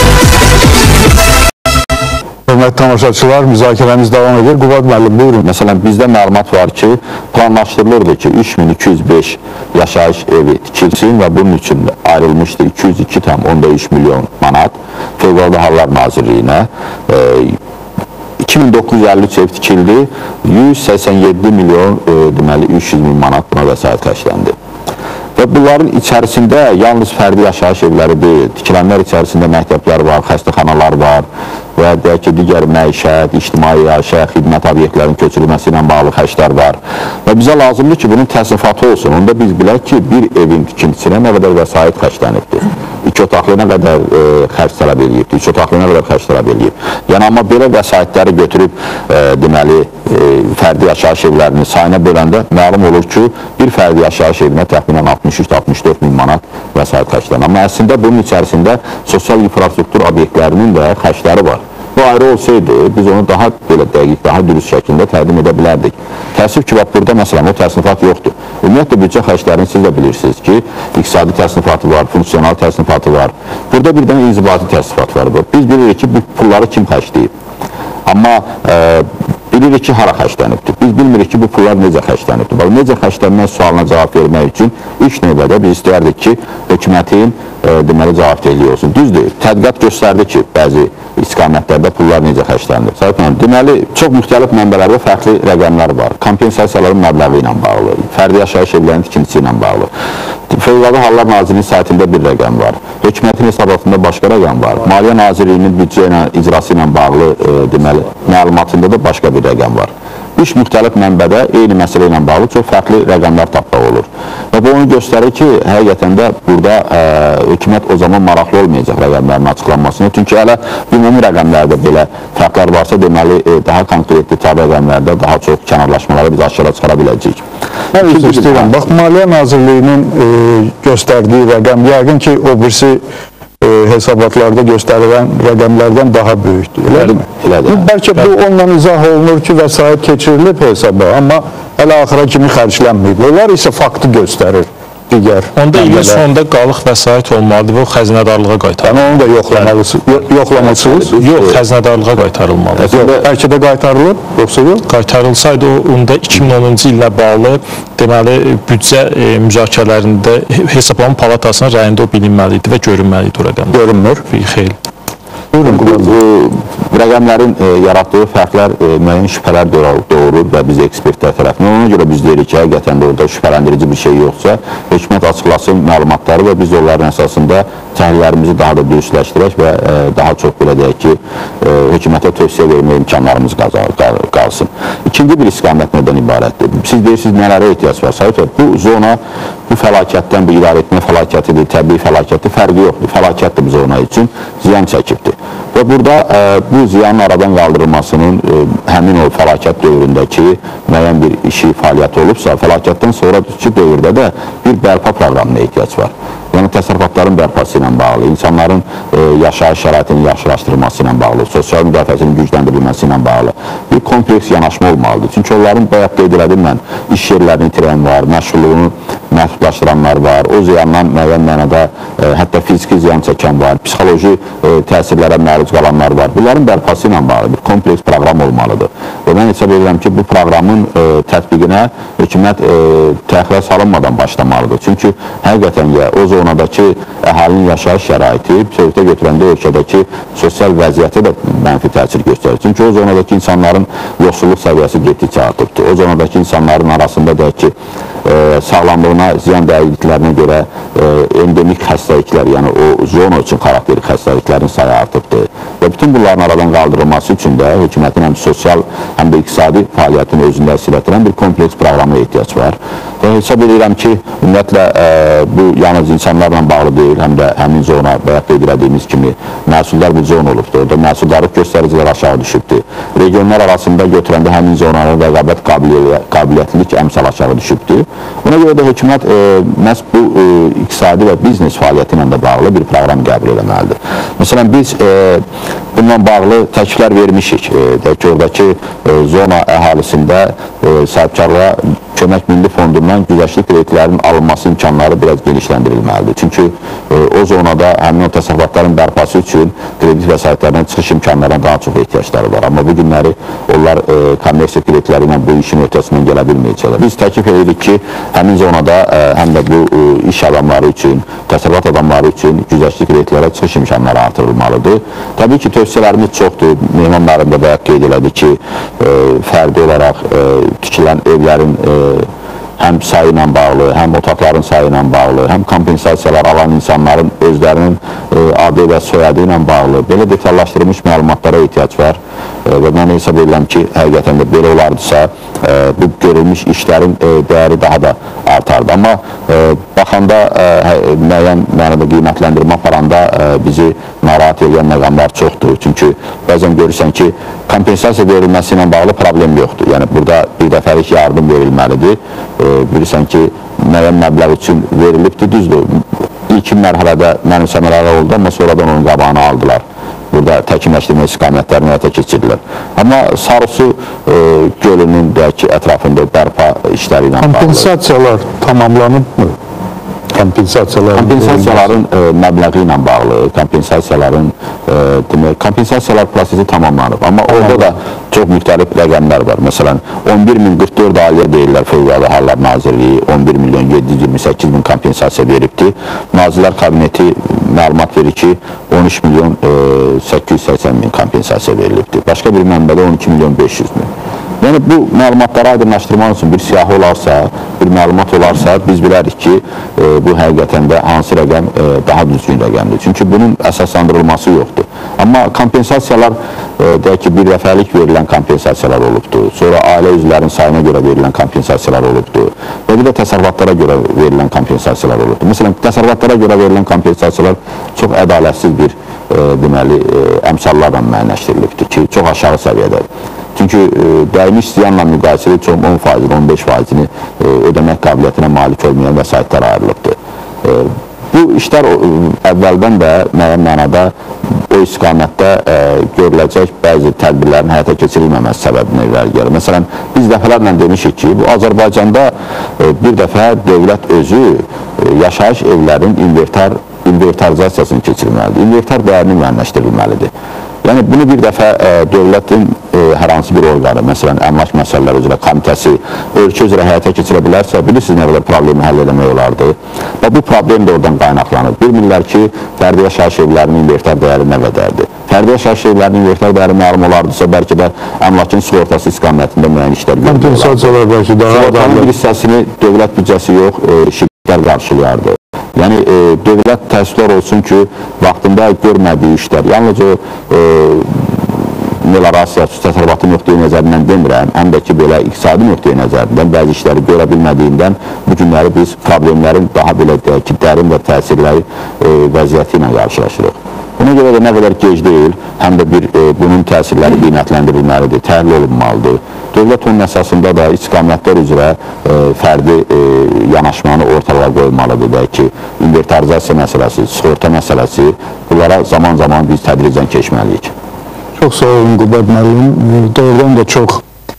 Speaker 1: Hörmətli tamaşaçılar, müzakirəmiz davam edir. Qubad müəllim, buyurun.
Speaker 2: Məsələn, bizdə məlumat var ki, planlaşdırılırdı ki, üç min iki yüz beş yaşayış evi tikilsin və bunun üçün ayrılmışdır iki yüz iki tam üç milyon manat Fövqəladə Hallar Nazirliyinə. E, iki min doqquz yüz əlli üç ev tikildi, yüz səksən yeddi milyon e, deməli üç yüz min manat buna vəsait xərcləndi. Və bunların içərisində yalnız fərdi yaşayış evləri deyil, tikilənlər içərisində məktəblər var, xəstəxanalar var və deyək ki, digər məişət, ictimai yaşa, xidmət obyektlərinin köçürülməsi ilə bağlı xərclər var. Və bizə lazımdır ki, bunun təsnifatı olsun. Onda biz bilək ki, bir evin tikintisinə nə qədər vəsait xərclənibdir. İki otaqlı nə qədər e, xərc tələb edib, üç otaqlı nə qədər xərc tələb edib. Yəni, amma belə vəsaitləri götürüb, e, deməli, e, fərdi yaşayış evlərinin sayına böləndə məlum olur ki, bir fərdi yaşayış evinə təxminən altmış üç altmış dörd min manat vəsait xərclənir. Amma əslində bunun içərisində sosial infrastruktur obyektlərinin də xərcləri var. Bu ayrı olsaydı, biz onu daha belə dəqiq, daha dürüst şəkildə təqdim edə bilərdik. Təəssüf ki, burada məsələn, o təsnifat yoxdur. Ümumiyyətlə, büdcə xərclərini siz də bilirsiniz ki, iqtisadi təsnifatı var, funksional təsnifatı var. Burada bir dənə inzibati təsnifat var. Biz bilirik ki, bu pulları kim xərcləyib. Amma e, bilirik ki, hara xərclənibdir. Biz bilmirik ki, bu pullar necə xərclənibdir. Bax, necə xərclənmək sualına cavab vermək üçün ilk növbədə biz istəyərdik ki, hökumətin e, deməli cavabdehliyi olsun. Düzdür, tədqiqat göstərdi ki, bəzi istiqamətlərdə pullar necə xərclənir. Deməli, çox müxtəlif mənbələrdə fərqli rəqəmlər var. Kompensasiyaların məbləği ilə bağlı, fərdi yaşayış evlərinin tikintisi ilə bağlı. Fövqəladə Hallar Nazirliyinin saytında bir rəqəm var. Hökumətin hesabatında başqa rəqəm var. Maliyyə Nazirliyinin büdcə ilə, icrası ilə bağlı e, deməli, məlumatında da başqa bir rəqəm var. Üç müxtəlif mənbədə eyni məsələ ilə bağlı çox fərqli rəqəmlər tapmaq olur. Və bu onu göstərir ki, həqiqətən də burada ə, hökumət o zaman maraqlı olmayacaq rəqəmlərin açıqlanmasına. Çünki hələ ümumi rəqəmlərdə belə fərqlər varsa, deməli, e, daha konkret detal rəqəmlərdə daha çox kənarlaşmaları biz aşağı çıxara biləcəyik.
Speaker 1: Mən üzr istəyirəm. Bax, Maliyyə Nazirliyinin e, göstərdiyi rəqəm, yəqin ki, o birisi e, hesabatlarda göstərilən rəqəmlərdən daha böyükdür. Elədirmi?
Speaker 2: Elədir.
Speaker 1: Bəlkə bu onunla izah olunur ki, vəsait keçirilib hesaba, amma hələ axıra kimi xərclənməyib. Onlar isə faktı göstərir. Digər
Speaker 4: Onda ilin sonunda qalıq vəsait olmalıdır və o xəzinədarlığa qaytarılmalıdır.
Speaker 1: Yəni onu da yoxlamalısınız. Yoxlamalısınız.
Speaker 4: Yox, xəzinədarlığa qaytarılmalıdır.
Speaker 1: Yox, bəlkə də qaytarılır, yoxsa yox?
Speaker 4: Qaytarılsaydı o, onda iki min onuncu illə bağlı deməli büdcə e, müzakirələrində Hesablama Palatasının rəyində o bilinməli idi və görünməli idi o rəqəm.
Speaker 1: Görünmür.
Speaker 4: Xeyr.
Speaker 2: Buyurun, bu, bu rəqəmlərin e, yaratdığı fərqlər e, müəyyən şübhələr doğurur və biz ekspertlər tərəfindən. Ona görə biz deyirik ki, həqiqətən də orada şübhələndirici bir şey yoxsa, hökumət açıqlasın məlumatları və biz onların əsasında təhlillərimizi daha da dürüstləşdirək və e, daha çox belə deyək ki, e, hökumətə tövsiyə vermək imkanlarımız qalsın. İkinci bir istiqamət nədən ibarətdir? Siz deyirsiniz, nələrə ehtiyac var? Sayət, bu zona bu fəlakətdən, bu idarə etmə fəlakətidir, təbii fəlakətdir, fərqi yoxdur. Fəlakətdir bu zona üçün, ziyan çəkibdir. Və burada ə, bu ziyanın aradan qaldırılmasının ə, həmin o fəlakət dövründəki müəyyən bir işi, fəaliyyəti olubsa, fəlakətdən sonraki dövrdə də bir bərpa proqramına ehtiyac var. Yəni təsərrüfatların bərpası ilə bağlı, insanların e, yaşayış şəraitinin yaxşılaşdırılması ilə bağlı, sosial müdafiəsinin gücləndirilməsi ilə bağlı bir kompleks yanaşma olmalıdır. Çünki onların bayaq qeyd elədim mən, iş yerlərini itirən var, məşğulluğunu məhdudlaşdıranlar var, o ziyandan müəyyən mənada e, hətta fiziki ziyan çəkən var, psixoloji e, təsirlərə məruz qalanlar var. Bunların bərpası ilə bağlı bir kompleks proqram olmalıdır. Və mən hesab edirəm ki, bu proqramın e, tətbiqinə hökumət e, təxirə salınmadan başlamalıdır. Çünki həqiqətən ya, o zonadakı əhalinin yaşayış şəraiti, söhbətə götürəndə ölkədəki sosial vəziyyəti də mənfi təsir göstərir. Çünki o zonadakı insanların yoxsulluq səviyyəsi getdikcə artıbdır. O zonadakı insanların arasında deyək ki, e, sağlamlığına ziyan dəyişikliklərinə görə e, endemik xəstəliklər, yəni o zona üçün xarakterik xəstəliklərin sayı artıbdır. Və bütün bunların aradan qaldırılması üçün də hökumətin həm sosial, həm də iqtisadi fəaliyyətin özündə əsir etdirən bir kompleks proqrama ehtiyac var. Və hesab edirəm ki, ümumiyyətlə e, bu yalnız insanlarla bağlı deyil, həm də həmin zona bayaq qeyd etdiyimiz kimi məhsuldar bir zona olubdur. Orada məhsuldarlıq göstəricilər aşağı düşübdür. Regionlar arasında götürəndə həmin zonanın rəqabət qabiliyyətlilik əmsal aşağı düşübdür. Buna görə də hökumət e, məhz bu e, iqtisadi və biznes fəaliyyəti ilə də bağlı bir proqram qəbul etməlidir. Məsələn, biz e, bununla bağlı təkliflər vermişik. E, deyək ki, oradakı e, zona əhalisində e, sahibkarlığa Kömək Milli Fondundan güzəştli kreditlərin alınması imkanları biraz genişləndirilməlidir. Çünki e, o zonada həmin o təsərrüfatların bərpası üçün kredit vəsaitlərindən çıxış imkanlarına daha çox ehtiyacları var. Amma bu günləri onlar e, kommersiya kreditləri ilə bu işin ötəsindən gələ bilməyəcəklər. Biz təklif edirik ki, həmin zonada e, həm də bu e, iş adamları üçün, təsərrüfat adamları üçün güzəştli kreditlərə çıxış imkanları artırılmalıdır. Təbii ki, tövsiyələrimiz çoxdur. Mehman müəllim də bayaq qeyd elədi ki, e, fərdi olaraq e, tikilən evlərin e, həm sayı ilə bağlı, həm otaqların sayı ilə bağlı, həm kompensasiyalar alan insanların özlərinin e, adı və soyadı ilə bağlı belə detallaşdırılmış məlumatlara ehtiyac var. E, və mən hesab edirəm ki, həqiqətən də belə olardısa, e, bu görülmüş işlərin e, dəyəri daha da artardı. Amma e, baxanda e, müəyyən mənada qiymətləndirmə aparanda e, bizi narahat edən məqamlar çoxdur. Çünki bəzən görürsən ki, kompensasiya verilməsi ilə bağlı problem yoxdur. Yəni, burada bir dəfəlik yardım verilməlidir. E, bilirsən ki, müəyyən məbləğ üçün verilibdir, düzdür. İlk mərhələdə mənimsəmələr oldu, amma sonradan onun qabağını aldılar. Burada təkimləşdirmə istiqamətlərini həyata keçirdilər. Amma Sarısu e, gölünün ətrafında bərpa işləri ilə bağlı.
Speaker 1: Kompensasiyalar tamamlanıb mı? Kompensasiyalar
Speaker 2: Kompensasiyaların e, məbləği ilə bağlı, kompensasiyaların e, demək, kompensasiyalar prosesi tamamlanıb. Amma orada da çox müxtəlif rəqəmlər var. Məsələn, on bir min qırx dörd ailə deyirlər Fövqəladə Hallar Nazirliyi, on bir milyon yeddi yüz iyirmi səkkiz min kompensasiya veribdir. Nazirlər Kabineti məlumat verir ki, on üç milyon səkkiz yüz səksən min kompensasiya verilibdir. Başqa bir mənbədə on iki milyon beş yüz min. Yəni, bu məlumatları aydınlaşdırmaq üçün bir siyahı olarsa, bir məlumat olarsa, biz bilərik ki, e, bu həqiqətən də hansı rəqəm e, daha düzgün rəqəmdir. Çünki bunun əsaslandırılması yoxdur. Amma kompensasiyalar, e, deyək ki, bir dəfəlik verilən kompensasiyalar olubdur. Sonra ailə üzvlərinin sayına görə verilən kompensasiyalar olubdur. Və bir də təsərrüfatlara görə verilən kompensasiyalar olubdur. Məsələn, təsərrüfatlara görə verilən kompensasiyalar çox ədalətsiz bir e, deməli, e, əmsallarla müəyyənləşdirilibdir ki, çox aşağı səviyyədədir. Çünki e, dəymiş ziyanla müqayisədə çox on faizini, on beş faizini e, ödəmək qabiliyyətinə malik olmayan vəsaitlər ayrılıbdır. E, bu işlər e, əvvəldən də müəyyən mənada o istiqamətdə e, görüləcək bəzi tədbirlərin həyata keçirilməməsi səbəbinə irəli gəlir. Məsələn, biz dəfələrlə demişik ki, bu Azərbaycanda e, bir dəfə dövlət özü e, yaşayış evlərin inventar, inventarizasiyasını keçirməlidir. İnventar dəyərini müəyyənləşdirilməlidir. Yəni, bunu bir dəfə e, dövlətin e, hər hansı bir orqanı, məsələn, əmlak məsələləri üzrə komitəsi ölkə üzrə həyata keçirə bilərsə, bilirsiniz nə qədər problemi həll eləmək olardı. Və bu problem də oradan qaynaqlanır. Bilmirlər ki, fərdi yaşayış evlərinin inventar dəyəri nə qədərdir. Fərdi yaşayış evlərinin inventar dəyəri məlum olardısa, bəlkə də əmlakın sığortası istiqamətində müəyyən işlər görülür. Sığortanın bir hissəsini dövlət büdcəsi yox, e, şirkətlər qarşılayardı. Yəni, e, dövlət təəssüflər olsun ki, vaxtında görmədiyi işlər, yalnız o e, melarasiya, təsərrüfatı nöqteyi nəzərindən demirəm, həm də ki, belə iqtisadi nöqteyi nəzərindən bəzi işləri görə bilmədiyindən bu günləri biz problemlərin daha belə deyək ki, dərin və təsirləri e, vəziyyəti ilə qarşılaşırıq. Buna görə də nə qədər gec deyil, həm də bir e, bunun təsirləri qiymətləndirilməlidir, təhlil olunmalıdır. Dövlət onun əsasında da istiqamətlər üzrə e, fərdi e, yanaşmanı ortalığa qoymalıdır və ki, inventarizasiya məsələsi, sığorta məsələsi, bunlara zaman-zaman biz tədricən keçməliyik.
Speaker 1: Çox sağ olun Qubad müəllim. Doğrudan da çox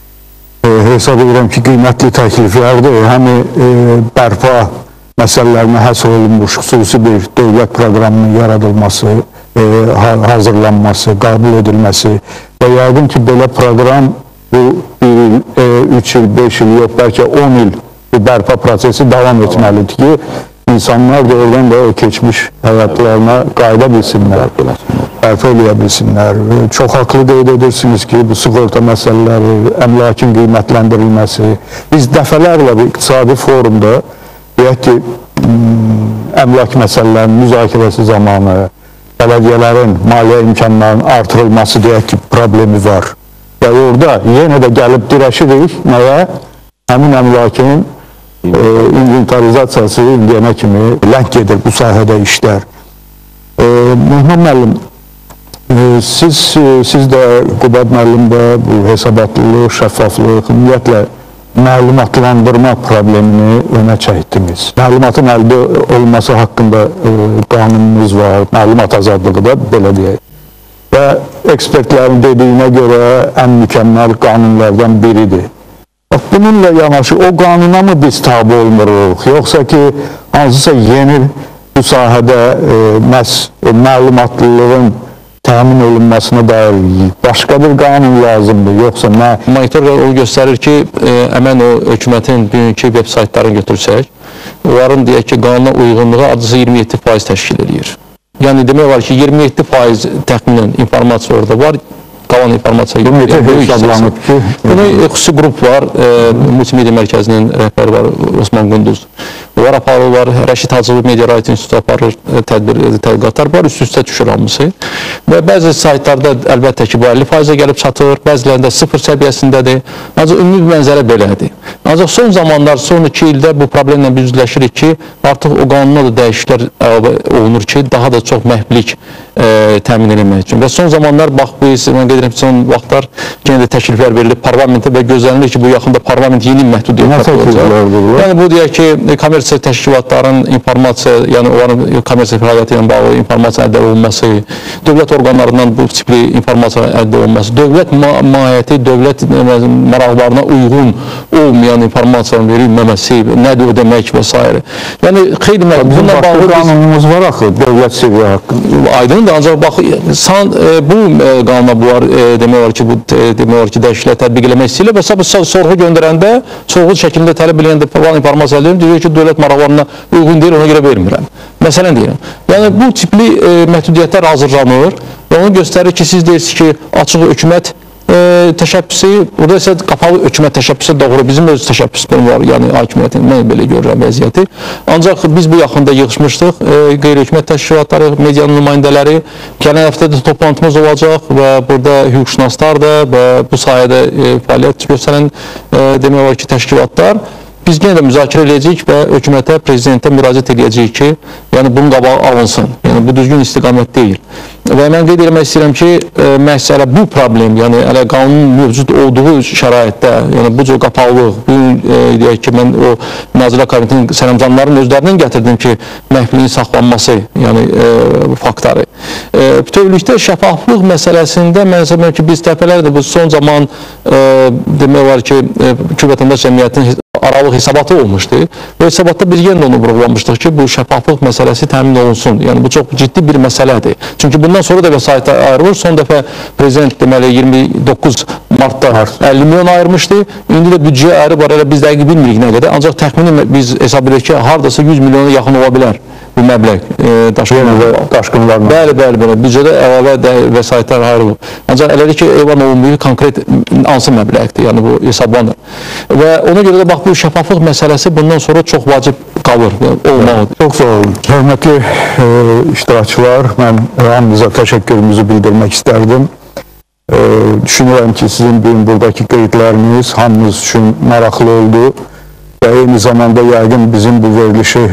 Speaker 1: e, hesab edirəm ki, qiymətli təkliflərdir. Həm e, bərpa məsələlərinə həsr olunmuş xüsusi bir dövlət proqramının yaradılması, e, hazırlanması, qəbul edilməsi və yəqin ki, belə proqram bu bir il, e, üç il, beş il, yox, bəlkə on il bu bərpa prosesi davam etməlidir ki, insanlar da oradan da o keçmiş həyatlarına qayıda bilsinlər, bərpa eləyə bilsinlər. Çox haqlı qeyd edirsiniz ki, bu sığorta məsələləri, əmlakın qiymətləndirilməsi, biz dəfələrlə bu iqtisadi forumda deyək ki, əmlak məsələlərinin müzakirəsi zamanı, Belediyelerin maliyyə imkanlarının artırılması deyək ki, problemi var. Və orada yenə də gəlib dirəşirik nəyə? Həmin əmlakın e, inventarizasiyası indiyənə kimi ləng gedir bu sahədə işlər. E, Mehman müəllim, e, siz, siz də Qubad müəllim də bu hesabatlılıq, şəffaflıq, ümumiyyətlə məlumatlandırma problemini önə çəkdiniz. Məlumatın əldə olması haqqında e, qanunumuz var, məlumat azadlığı da belə deyək. Və ekspertlərin dediyinə görə ən mükəmməl qanunlardan biridir. Bununla yanaşı o qanuna mı biz tabi olmuruq, yoxsa ki hansısa yeni bu sahədə e, məhz məlumatlılığın təmin olunmasına dair başqa bir qanun lazımdır, yoxsa nə?
Speaker 3: Monitorlar o göstərir ki, e, əmən o hökumətin bugünkü veb saytlarını götürsək, onların deyək ki, qanuna uyğunluğu adısı iyirmi yeddi faiz təşkil edir. Yəni demək var ki, iyirmi yeddi faiz təxminən informasiya orada var, qalan informasiya
Speaker 1: iyirmi yeddi hesablanıb ki,
Speaker 3: bunu xüsusi qrup var, e, Multimedia Mərkəzinin rəhbəri var, Osman Qunduz. Var aparır var, Rəşid Hacılı Media Right İnstitutu aparır, tədbir, tədqiqatlar var, üst-üstə düşür hamısı. Və bəzi saytlarda əlbəttə ki, bu əlli faizə gəlib çatır, bəzilərində sıfır səviyyəsindədir. Ancaq ümumi bəncələ belədir. Ancaq son zamanlar, son iki ildə bu problemlə biz üzləşirik ki, artıq o qanuna da dəyişikliklər əlavə olunur ki, daha da çox məhblik e, təmin etmək üçün. Və son zamanlar, bax, bu mən qeyd edirəm, son vaxtlar yenə də təkliflər verilir parlamentə və gözlənilir ki, bu yaxında parlament yeni məhdudiyyət olacaq. Yəni bu deyək ki, kommersiya təşkilatların informasiya, yəni onların kommersiya fəaliyyəti ilə bağlı informasiya əldə olunması, dövlət orqanlarından bu tipli informasiya əldə olunması, dövlət ma mahiyyəti, dövlət maraqlarına uyğun olmayan informasiyanın verilməməsi, nədir o demək və s. Yəni xeyli
Speaker 1: bununla bağlı qanunumuz var axı, dövlət sirri haqqında.
Speaker 3: Aydındır, ancaq bax, san, e, bu e, qanuna bunlar e, demək var ki, bu e, demək var ki, dəyişikliklər tətbiq eləmək istəyirlər və sabah sorğu göndərəndə, sorğu şəkildə tələb eləyəndə falan informasiya əldə edir, deyir ki, dövlət maraqlarına uyğun deyil, ona görə vermirəm. Məsələn deyirəm. Yəni bu tipli e, məhdudiyyətlər hazırlanır və onu göstərir ki, siz deyirsiniz ki, açıq hökumət e, təşəbbüsü, burada isə qapalı hökumət təşəbbüsü doğru, bizim öz təşəbbüsümüz var, yəni hakimiyyətin, mən belə görürəm vəziyyəti. Ancaq biz bu yaxında yığışmışdıq, e, qeyri-hökumət təşkilatları, medianın nümayəndələri, gələn həftədə toplantımız olacaq və burada hüquqşünaslar da və bu sayədə e, fəaliyyət göstərən e, demək var ki, təşkilatlar. Biz yenə də müzakirə edəcəyik və hökumətə, prezidentə müraciət edəcəyik ki, yəni bunun qabağı alınsın. Yəni bu düzgün istiqamət deyil. Və mən qeyd etmək istəyirəm ki, e, məhz elə bu problem, yəni elə qanunun mövcud olduğu şəraitdə, yəni bu cür qapalılıq, bu e, deyək ki, mən o Nazirlər Kabinetinin sərəncamlarının özlərindən gətirdim ki, məhviliyin saxlanması, yəni e, faktları. E, bütövlükdə şəffaflıq məsələsində mən hesablayıram ki, biz dəfələrdə bu son zaman e, demək var ki, e, vətəndaş cəmiyyətinin aralıq hesabatı olmuşdu. Bu hesabatda biz yenə onu vurğulamışdıq ki, bu şəffaflıq məsələsi təmin olunsun. Yəni bu çox ciddi bir məsələdir. Çünki bundan sonra da vəsaitə ayrılır. Son dəfə prezident deməli iyirmi doqquz martda əlli milyon ayırmışdı. İndi də büdcəyə ayrı var. Elə biz dəqiq bilmirik nə qədər. Ancaq təxmini biz hesab edirik ki, hardasa yüz milyona yaxın ola bilər bu məbləğ e, daşqınlarla.
Speaker 1: daşqınlarla.
Speaker 3: Bəli, bəli, bəli. Büdcədə əlavə vəsaitlər ayrılıb. Ancaq elədir ki, elan olunmuyor konkret hansı məbləğdir, yəni bu hesablanır. Və ona görə də bax bu şəffaflıq məsələsi bundan sonra çox vacib qalır, olmalıdır.
Speaker 1: Çox sağ olun. Hörmətli e, iştirakçılar, mən hamınıza təşəkkürümüzü bildirmək istərdim. E, düşünürəm ki, sizin bugün buradakı qeydləriniz hamımız üçün maraqlı oldu və eyni zamanda yəqin bizim bu verilişi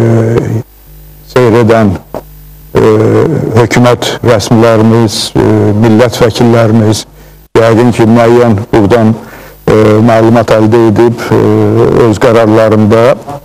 Speaker 1: e, seyr edən e, hökumət rəsmilərimiz, e, millət vəkillərimiz yəqin ki, müəyyən buradan e, məlumat əldə edib e, öz qərarlarında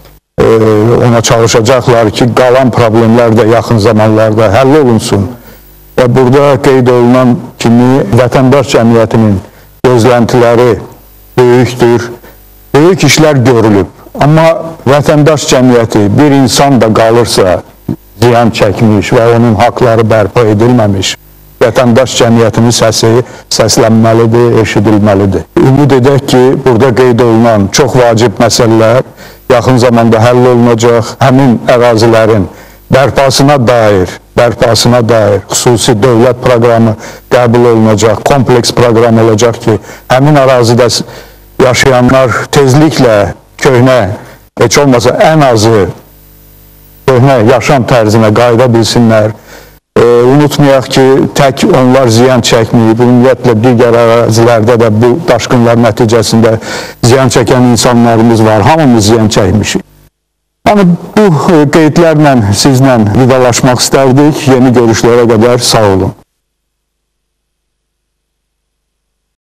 Speaker 1: e, ona çalışacaqlar ki, qalan problemlər də yaxın zamanlarda həll olunsun. Və burada qeyd olunan kimi vətəndaş cəmiyyətinin gözləntiləri böyükdür, böyük işlər görülüb. Amma vətəndaş cəmiyyəti bir insan da qalırsa, ziyan çəkmiş və onun haqları bərpa edilməmiş, vətəndaş cəmiyyətinin səsi səslənməlidir, eşidilməlidir. Ümid edək ki, burada qeyd olunan çox vacib məsələlər yaxın zamanda həll olunacaq. Həmin ərazilərin bərpasına dair, bərpasına dair xüsusi dövlət proqramı qəbul olunacaq, kompleks proqram olacaq ki, həmin ərazidə yaşayanlar tezliklə köhnə, heç olmasa ən azı köhnə yaşam tərzinə qayıda bilsinlər. E, unutmayaq ki, tək onlar ziyan çəkməyib. Ümumiyyətlə, digər ərazilərdə də bu daşqınlar nəticəsində ziyan çəkən insanlarımız var. Hamımız ziyan çəkmişik. Yəni, bu qeydlərlə sizlə vidalaşmaq istərdik. Yeni görüşlərə qədər sağ olun.